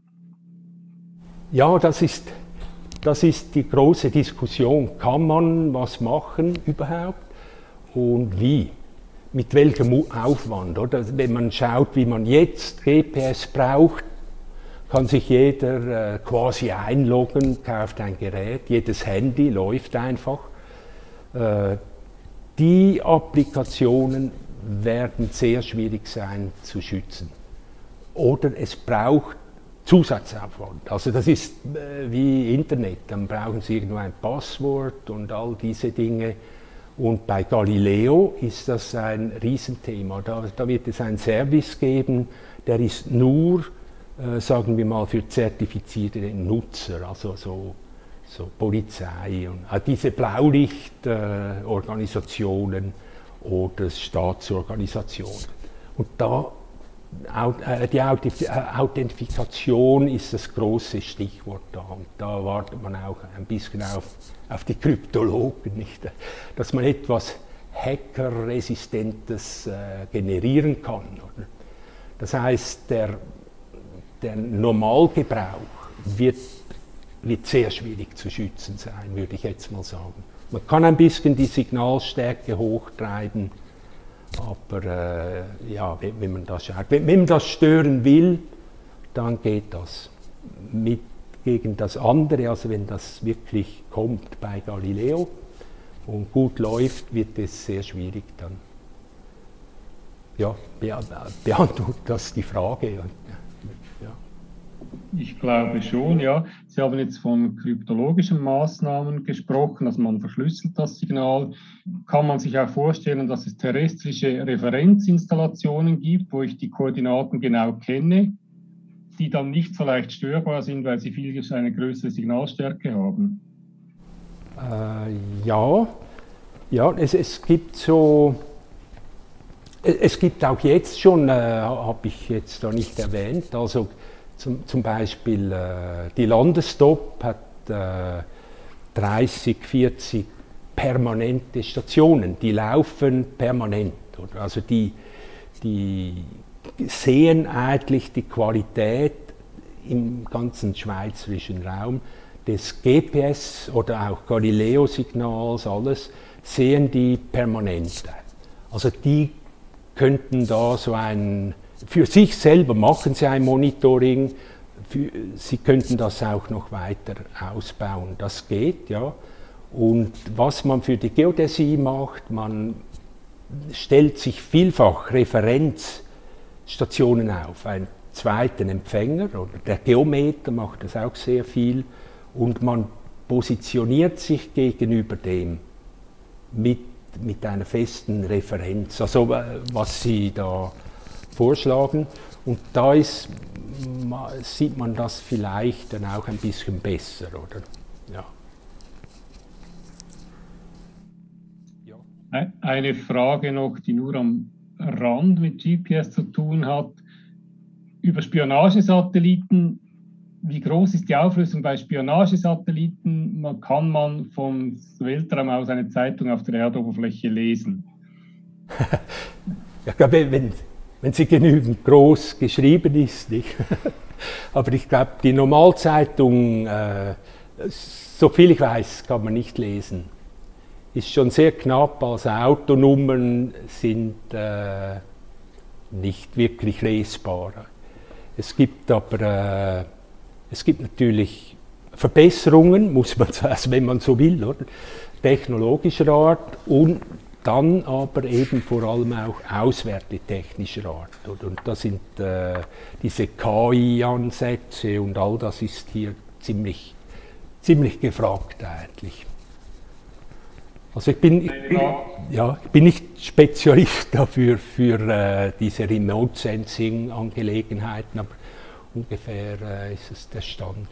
B: Ja, das ist, das ist die große Diskussion. Kann man was machen überhaupt, und wie? Mit welchem Aufwand? Oder? Wenn man schaut, wie man jetzt G P S braucht, kann sich jeder äh, quasi einloggen, kauft ein Gerät, jedes Handy läuft einfach. Äh, die Applikationen werden sehr schwierig sein zu schützen. Oder es braucht Zusatzaufwand. Also das ist äh, wie Internet, dann brauchen Sie irgendwo ein Passwort und all diese Dinge. Und bei Galileo ist das ein Riesenthema. Da, da wird es einen Service geben, der ist nur, äh, sagen wir mal, für zertifizierte Nutzer, also so, so Polizei und äh, diese Blaulichtorganisationen äh, oder Staatsorganisationen. Und da äh, die Authentifikation ist das große Stichwort da. Und da wartet man auch ein bisschen auf, auf die Kryptologen, nicht? Dass man etwas Hackerresistentes äh, generieren kann. Oder? Das heißt, der, der Normalgebrauch wird, wird sehr schwierig zu schützen sein, würde ich jetzt mal sagen. Man kann ein bisschen die Signalstärke hochtreiben, aber äh, ja, wenn, wenn man das schaut, wenn, wenn man das stören will, dann geht das. Mit gegen das andere, also wenn das wirklich kommt bei Galileo und gut läuft, wird es sehr schwierig dann. Ja, beantwortet das die Frage? Ja.
C: Ich glaube schon, ja. Sie haben jetzt von kryptologischen Maßnahmen gesprochen, also man verschlüsselt das Signal. Kann man sich auch vorstellen, dass es terrestrische Referenzinstallationen gibt, wo ich die Koordinaten genau kenne, die dann nicht so leicht störbar sind, weil sie viel eine größere Signalstärke haben?
B: Äh, ja, ja es, es gibt so... Es gibt auch jetzt schon, äh, habe ich jetzt da nicht erwähnt, also zum, zum Beispiel äh, die Landestop hat äh, dreißig, vierzig permanente Stationen, die laufen permanent. Oder? Also die, die sehen eigentlich die Qualität im ganzen schweizerischen Raum des G P S oder auch Galileo-Signals, alles, sehen die permanent. Also die könnten da so ein, für sich selber machen sie ein Monitoring, für, sie könnten das auch noch weiter ausbauen, das geht, ja. Und was man für die Geodäsie macht, man stellt sich vielfach Referenzstationen auf, einen zweiten Empfänger, oder der Geometer macht das auch sehr viel, und man positioniert sich gegenüber dem mit mit einer festen Referenz, also was Sie da vorschlagen. Und da ist, sieht man das vielleicht dann auch ein bisschen besser, oder? Ja.
C: Ja. Eine Frage noch, die nur am Rand mit G P S zu tun hat. Über Spionagesatelliten, wie groß ist die Auflösung bei Spionagesatelliten? Man, kann man vom Weltraum aus eine Zeitung auf der Erdoberfläche lesen?
B: Ich glaube, wenn, wenn sie genügend groß geschrieben ist, nicht? Aber ich glaube, die Normalzeitung, äh, so viel ich weiß, kann man nicht lesen. Ist schon sehr knapp, also Autonummern sind äh, nicht wirklich lesbar. Es gibt aber äh, Es gibt natürlich Verbesserungen, muss man sagen, also wenn man so will, oder? Technologischer Art, und dann aber eben vor allem auch auswertetechnischer Art. Oder? Und das sind äh, diese K I-Ansätze und all das ist hier ziemlich, ziemlich gefragt eigentlich. Also ich bin, ich, ja, ich bin nicht Spezialist dafür für äh, diese Remote-Sensing-Angelegenheiten, aber ungefähr äh, ist es der Stand.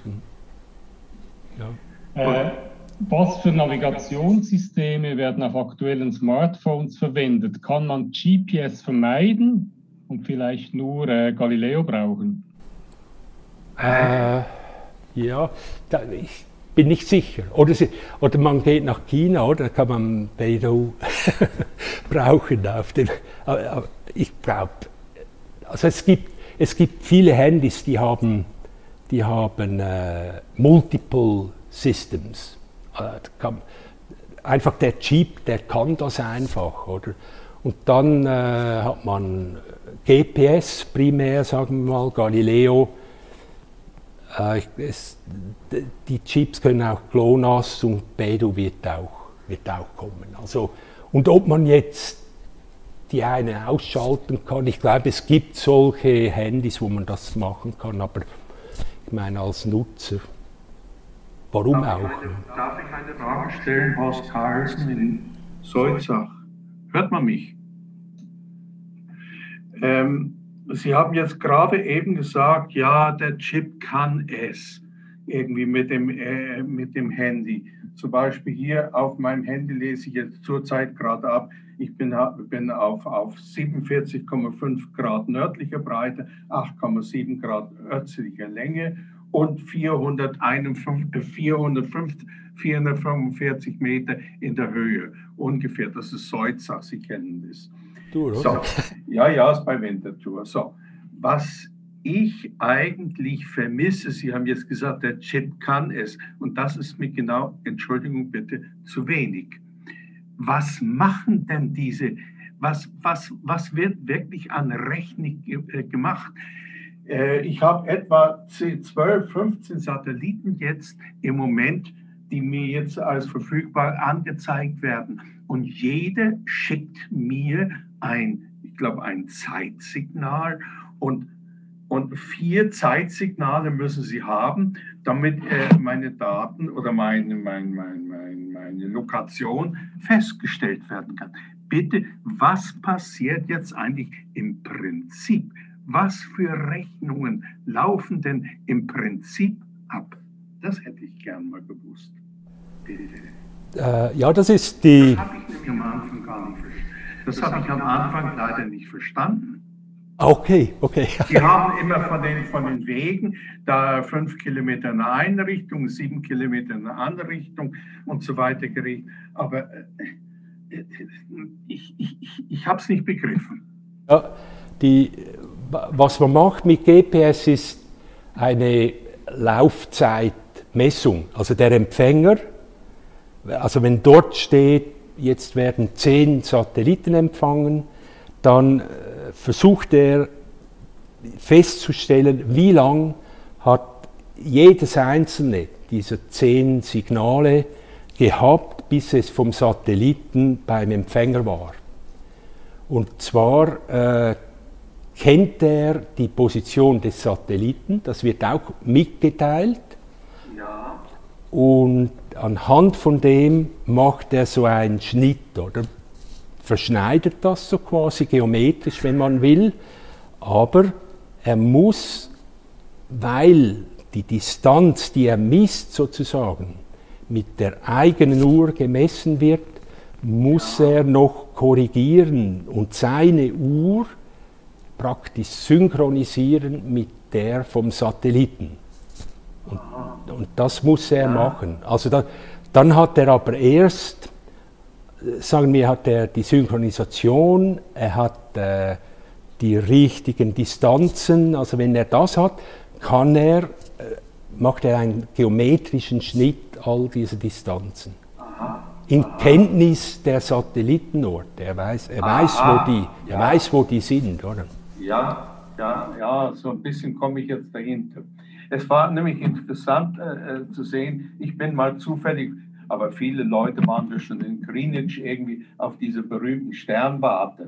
B: Ja.
C: Äh, was für Navigationssysteme werden auf aktuellen Smartphones verwendet? Kann man G P S vermeiden und vielleicht nur äh, Galileo brauchen?
B: Äh, ja, da, ich bin nicht sicher. Oder, sie, oder man geht nach China, oder da kann man Beidou brauchen. Auf dem, aber ich glaube, also es gibt Es gibt viele Handys, die haben, die haben äh, Multiple Systems. Äh, kann, einfach der Chip, der kann das einfach, oder? Und dann äh, hat man G P S primär, sagen wir mal, Galileo. Äh, es, die Chips können auch GLONASS und Beidou wird auch, wird auch kommen. Also, und ob man jetzt die eine ausschalten kann. Ich glaube, es gibt solche Handys, wo man das machen kann, aber ich meine als Nutzer, warum
D: darf
B: auch?
D: Ich eine, darf ich eine Frage stellen, Horst Carlsen in Solzach? Hört man mich? Ähm, Sie haben jetzt gerade eben gesagt, ja, der Chip kann es irgendwie mit dem, äh, mit dem Handy. Zum Beispiel hier auf meinem Handy lese ich jetzt zurzeit gerade ab, ich bin, bin auf, auf siebenundvierzig Komma fünf Grad nördlicher Breite, acht Komma sieben Grad östlicher Länge und vierhundertfünfundvierzig Meter in der Höhe ungefähr. Das ist Solzach, Sie kennen das.
B: Du,
D: so, ja, ja, ist bei Winterthur. So, was ich eigentlich vermisse, Sie haben jetzt gesagt, der Chip kann es, und das ist mir genau, Entschuldigung bitte, zu wenig. Was machen denn diese, was, was, was wird wirklich an Rechnung gemacht? Ich habe etwa zwölf, fünfzehn Satelliten jetzt im Moment, die mir jetzt als verfügbar angezeigt werden. Und jede schickt mir ein, ich glaube, ein Zeitsignal und, und vier Zeitsignale müssen sie haben, damit äh, meine Daten oder meine, meine, meine, meine Lokation festgestellt werden kann. Bitte, was passiert jetzt eigentlich im Prinzip? Was für Rechnungen laufen denn im Prinzip ab? Das hätte ich gern mal gewusst. Bitte.
B: Äh, ja, das ist die...
D: Das habe ich nämlich am Anfang gar nicht verstanden. Das habe ich am Anfang leider nicht verstanden.
B: Okay, okay.
D: Die haben immer von den, von den Wegen, da fünf Kilometer in eine Richtung, sieben Kilometer in eine andere Richtung und so weiter geregelt. Aber äh, ich, ich, ich, ich habe es nicht begriffen.
B: Ja, die, was man macht mit G P S ist eine Laufzeitmessung. Also der Empfänger, also wenn dort steht, jetzt werden zehn Satelliten empfangen, dann versucht er festzustellen, wie lang hat jedes einzelne dieser zehn Signale gehabt, bis es vom Satelliten beim Empfänger war. Und zwar äh, kennt er die Position des Satelliten, das wird auch mitgeteilt.
D: Ja.
B: Und anhand von dem macht er so einen Schnitt, oder? Verschneidet das so quasi geometrisch, wenn man will, aber er muss, weil die Distanz, die er misst sozusagen, mit der eigenen Uhr gemessen wird, muss er noch korrigieren und seine Uhr praktisch synchronisieren mit der vom Satelliten. Und, und das muss er machen. Also da, dann hat er aber erst, sagen wir, hat er die Synchronisation, er hat äh, die richtigen Distanzen, also wenn er das hat, kann er, äh, macht er einen geometrischen Schnitt all dieser Distanzen.
D: Aha.
B: In Aha. Kenntnis der Satellitenorte, er weiß, er weiß, wo die, er
D: ja.
B: weiß, wo die sind, oder?
D: Ja, ja, ja, so ein bisschen komme ich jetzt dahinter. Es war nämlich interessant äh, zu sehen, ich bin mal zufällig, aber viele Leute waren ja schon in Greenwich irgendwie auf dieser berühmten Sternwarte.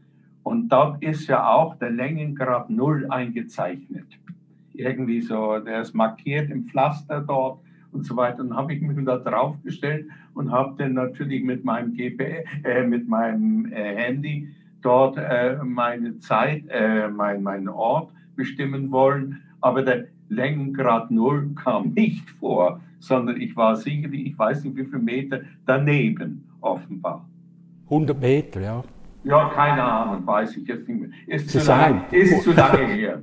D: Und dort ist ja auch der Längengrad Null eingezeichnet. Irgendwie so, der ist markiert im Pflaster dort und so weiter. Dann habe ich mich da drauf gestellt und habe dann natürlich mit meinem G P S, äh, mit meinem äh, Handy dort äh, meine Zeit, äh, mein, meinen Ort bestimmen wollen. Aber der Längengrad Null kam nicht vor, sondern ich war sicherlich, ich weiß nicht wie viele Meter daneben, offenbar.
B: hundert Meter, ja.
D: Ja, keine Ahnung, weiß ich jetzt nicht mehr. Ist, zu lange, ist zu lange her.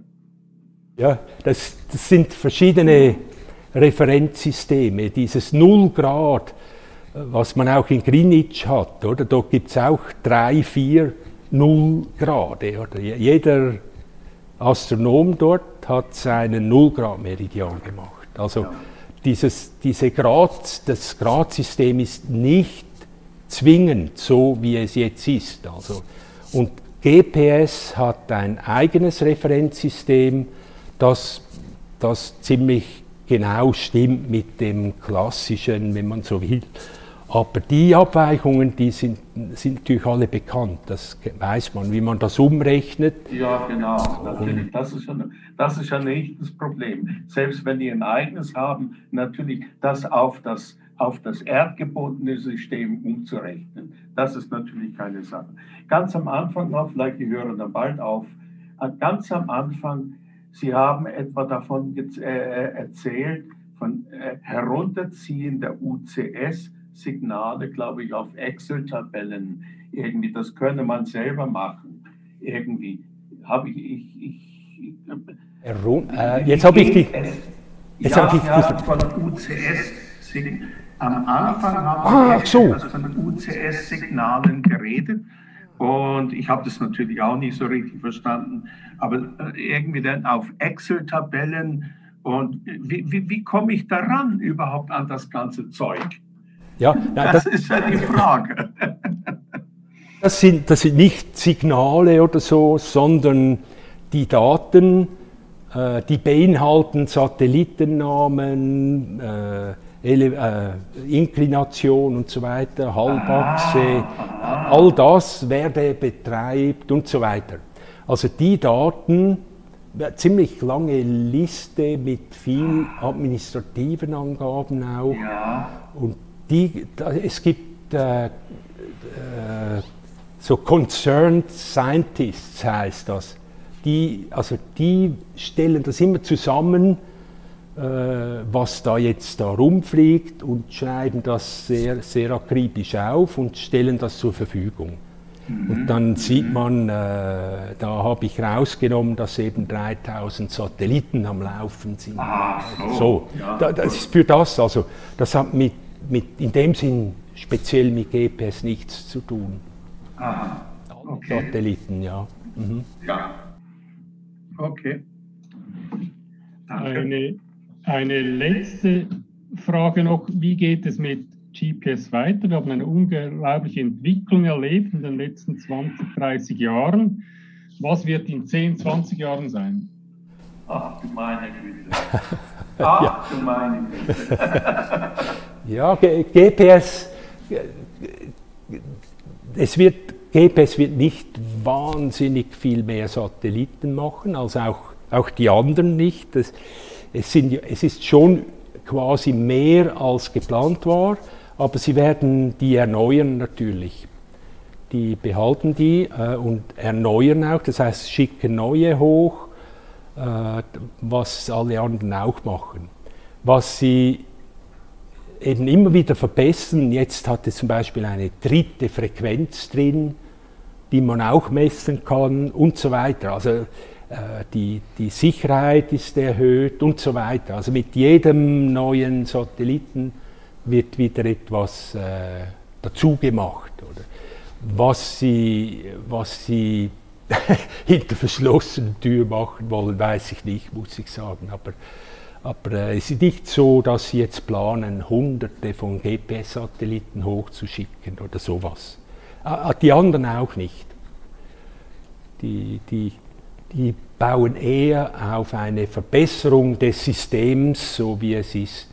B: Ja, das, das sind verschiedene Referenzsysteme. Dieses null Grad, was man auch in Greenwich hat, oder? Da gibt es auch drei, vier null Grade. Oder? Jeder Astronom dort hat seinen null Grad Meridian gemacht. Also ja. dieses, diese Grad, das Gradsystem ist nicht zwingend so, wie es jetzt ist. Also, und G P S hat ein eigenes Referenzsystem, das, das ziemlich genau stimmt mit dem klassischen, wenn man so will. Aber die Abweichungen, die sind, sind natürlich alle bekannt, das weiß man, wie man das umrechnet.
D: Ja, genau, natürlich. Das ist schon, das ist ja nicht das Problem. Selbst wenn die ein eigenes haben, natürlich das auf das, auf das erdgebundene System umzurechnen. Das ist natürlich keine Sache. Ganz am Anfang noch, vielleicht die hören dann bald auf, ganz am Anfang, Sie haben etwa davon äh, erzählt, von äh, Herunterziehen der U C S, Signale, glaube ich, auf Excel-Tabellen. Irgendwie, das könne man selber machen. Irgendwie habe ich. ich, ich
B: Errun äh, jetzt habe ich die.
D: Jetzt ja, habe ich ja, von U C S. Am Anfang
B: haben wir
D: so. von U C S-Signalen geredet. Und ich habe das natürlich auch nicht so richtig verstanden. Aber irgendwie dann auf Excel-Tabellen. Und wie, wie, wie komme ich daran überhaupt an das ganze Zeug?
B: Ja, nein,
D: das, das ist ja die Frage.
B: Das sind, das sind nicht Signale oder so, sondern die Daten, Äh, die beinhalten Satellitennamen, äh, Ele äh, Inklination und so weiter, Halbachse, all das, wer der betreibt und so weiter. Also die Daten, eine ziemlich lange Liste mit viel administrativen Angaben auch.
D: Ja.
B: Und die, da, es gibt äh, äh, so Concerned Scientists heißt das. Die, also die stellen das immer zusammen, äh, was da jetzt da rumfliegt und schreiben das sehr, sehr akribisch auf und stellen das zur Verfügung. Mhm. Und dann sieht man, äh, da habe ich rausgenommen, dass eben dreitausend Satelliten am Laufen sind.
D: Ah, so.
B: so.
D: Ja.
B: Da, das ist für das, also das hat mit, mit, in dem Sinn speziell mit G P S nichts zu tun.
D: Aha. Okay.
B: Satelliten, ja. Mhm.
D: Ja. Okay. Danke.
C: Eine, eine letzte Frage noch, wie geht es mit G P S weiter? Wir haben eine unglaubliche Entwicklung erlebt in den letzten zwanzig, dreißig Jahren. Was wird in zehn, zwanzig Jahren sein?
D: Ach, du meine Güte. Ach, du meine Güte.
B: Ja, G P S, es wird, G P S wird nicht wahnsinnig viel mehr Satelliten machen, als auch, auch die anderen nicht. Es, es, sind, es ist schon quasi mehr als geplant war, aber sie werden die erneuern natürlich. Die behalten die äh, und erneuern auch, das heißt schicken neue hoch, äh, was alle anderen auch machen. Was sie eben immer wieder verbessern, jetzt hat es zum Beispiel eine dritte Frequenz drin, die man auch messen kann und so weiter. Also äh, die, die Sicherheit ist erhöht und so weiter. Also mit jedem neuen Satelliten wird wieder etwas äh, dazu gemacht. Oder? Was sie, was sie hinter verschlossenen Türen machen wollen, weiß ich nicht, muss ich sagen. Aber, aber äh, es ist nicht so, dass sie jetzt planen, hunderte von G P S-Satelliten hochzuschicken oder sowas. Äh, die anderen auch nicht. Die, die, die bauen eher auf eine Verbesserung des Systems, so wie es ist.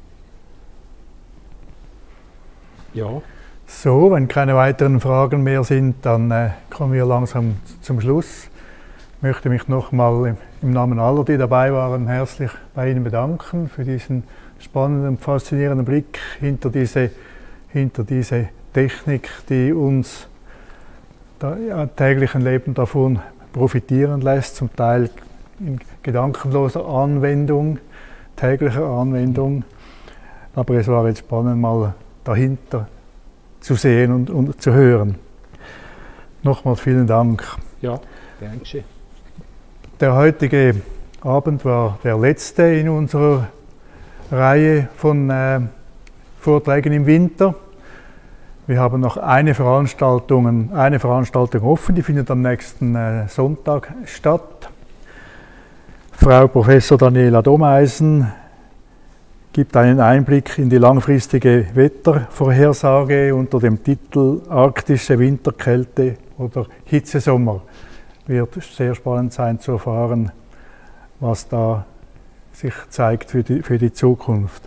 B: Ja.
A: So, wenn keine weiteren Fragen mehr sind, dann äh, kommen wir langsam zum Schluss. Ich möchte mich nochmal im, im Namen aller, die dabei waren, herzlich bei Ihnen bedanken für diesen spannenden, faszinierenden Blick hinter diese, hinter diese Technik, die uns da, ja, täglichen Leben davon profitieren lässt, zum Teil in gedankenloser Anwendung, täglicher Anwendung. Aber es war jetzt spannend, mal dahinter zu sehen und, und zu hören. Nochmals vielen Dank.
B: Ja, danke schön.
A: Der heutige Abend war der letzte in unserer Reihe von äh, Vorträgen im Winter. Wir haben noch eine Veranstaltung, eine Veranstaltung offen, die findet am nächsten äh, Sonntag statt. Frau Professor Daniela Domeisen gibt einen Einblick in die langfristige Wettervorhersage unter dem Titel Arktische Winterkälte oder Hitzesommer. Wird sehr spannend sein zu erfahren, was da sich zeigt für die, für die Zukunft.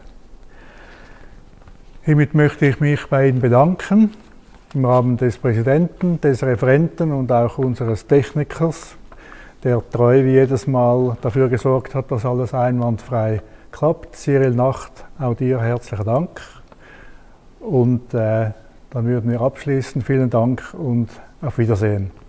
A: Hiermit möchte ich mich bei Ihnen bedanken, im Rahmen des Präsidenten, des Referenten und auch unseres Technikers, der treu wie jedes Mal dafür gesorgt hat, dass alles einwandfrei klappt. Cyril Nacht, auch dir herzlichen Dank. Und äh, dann würden wir abschließen. Vielen Dank und auf Wiedersehen.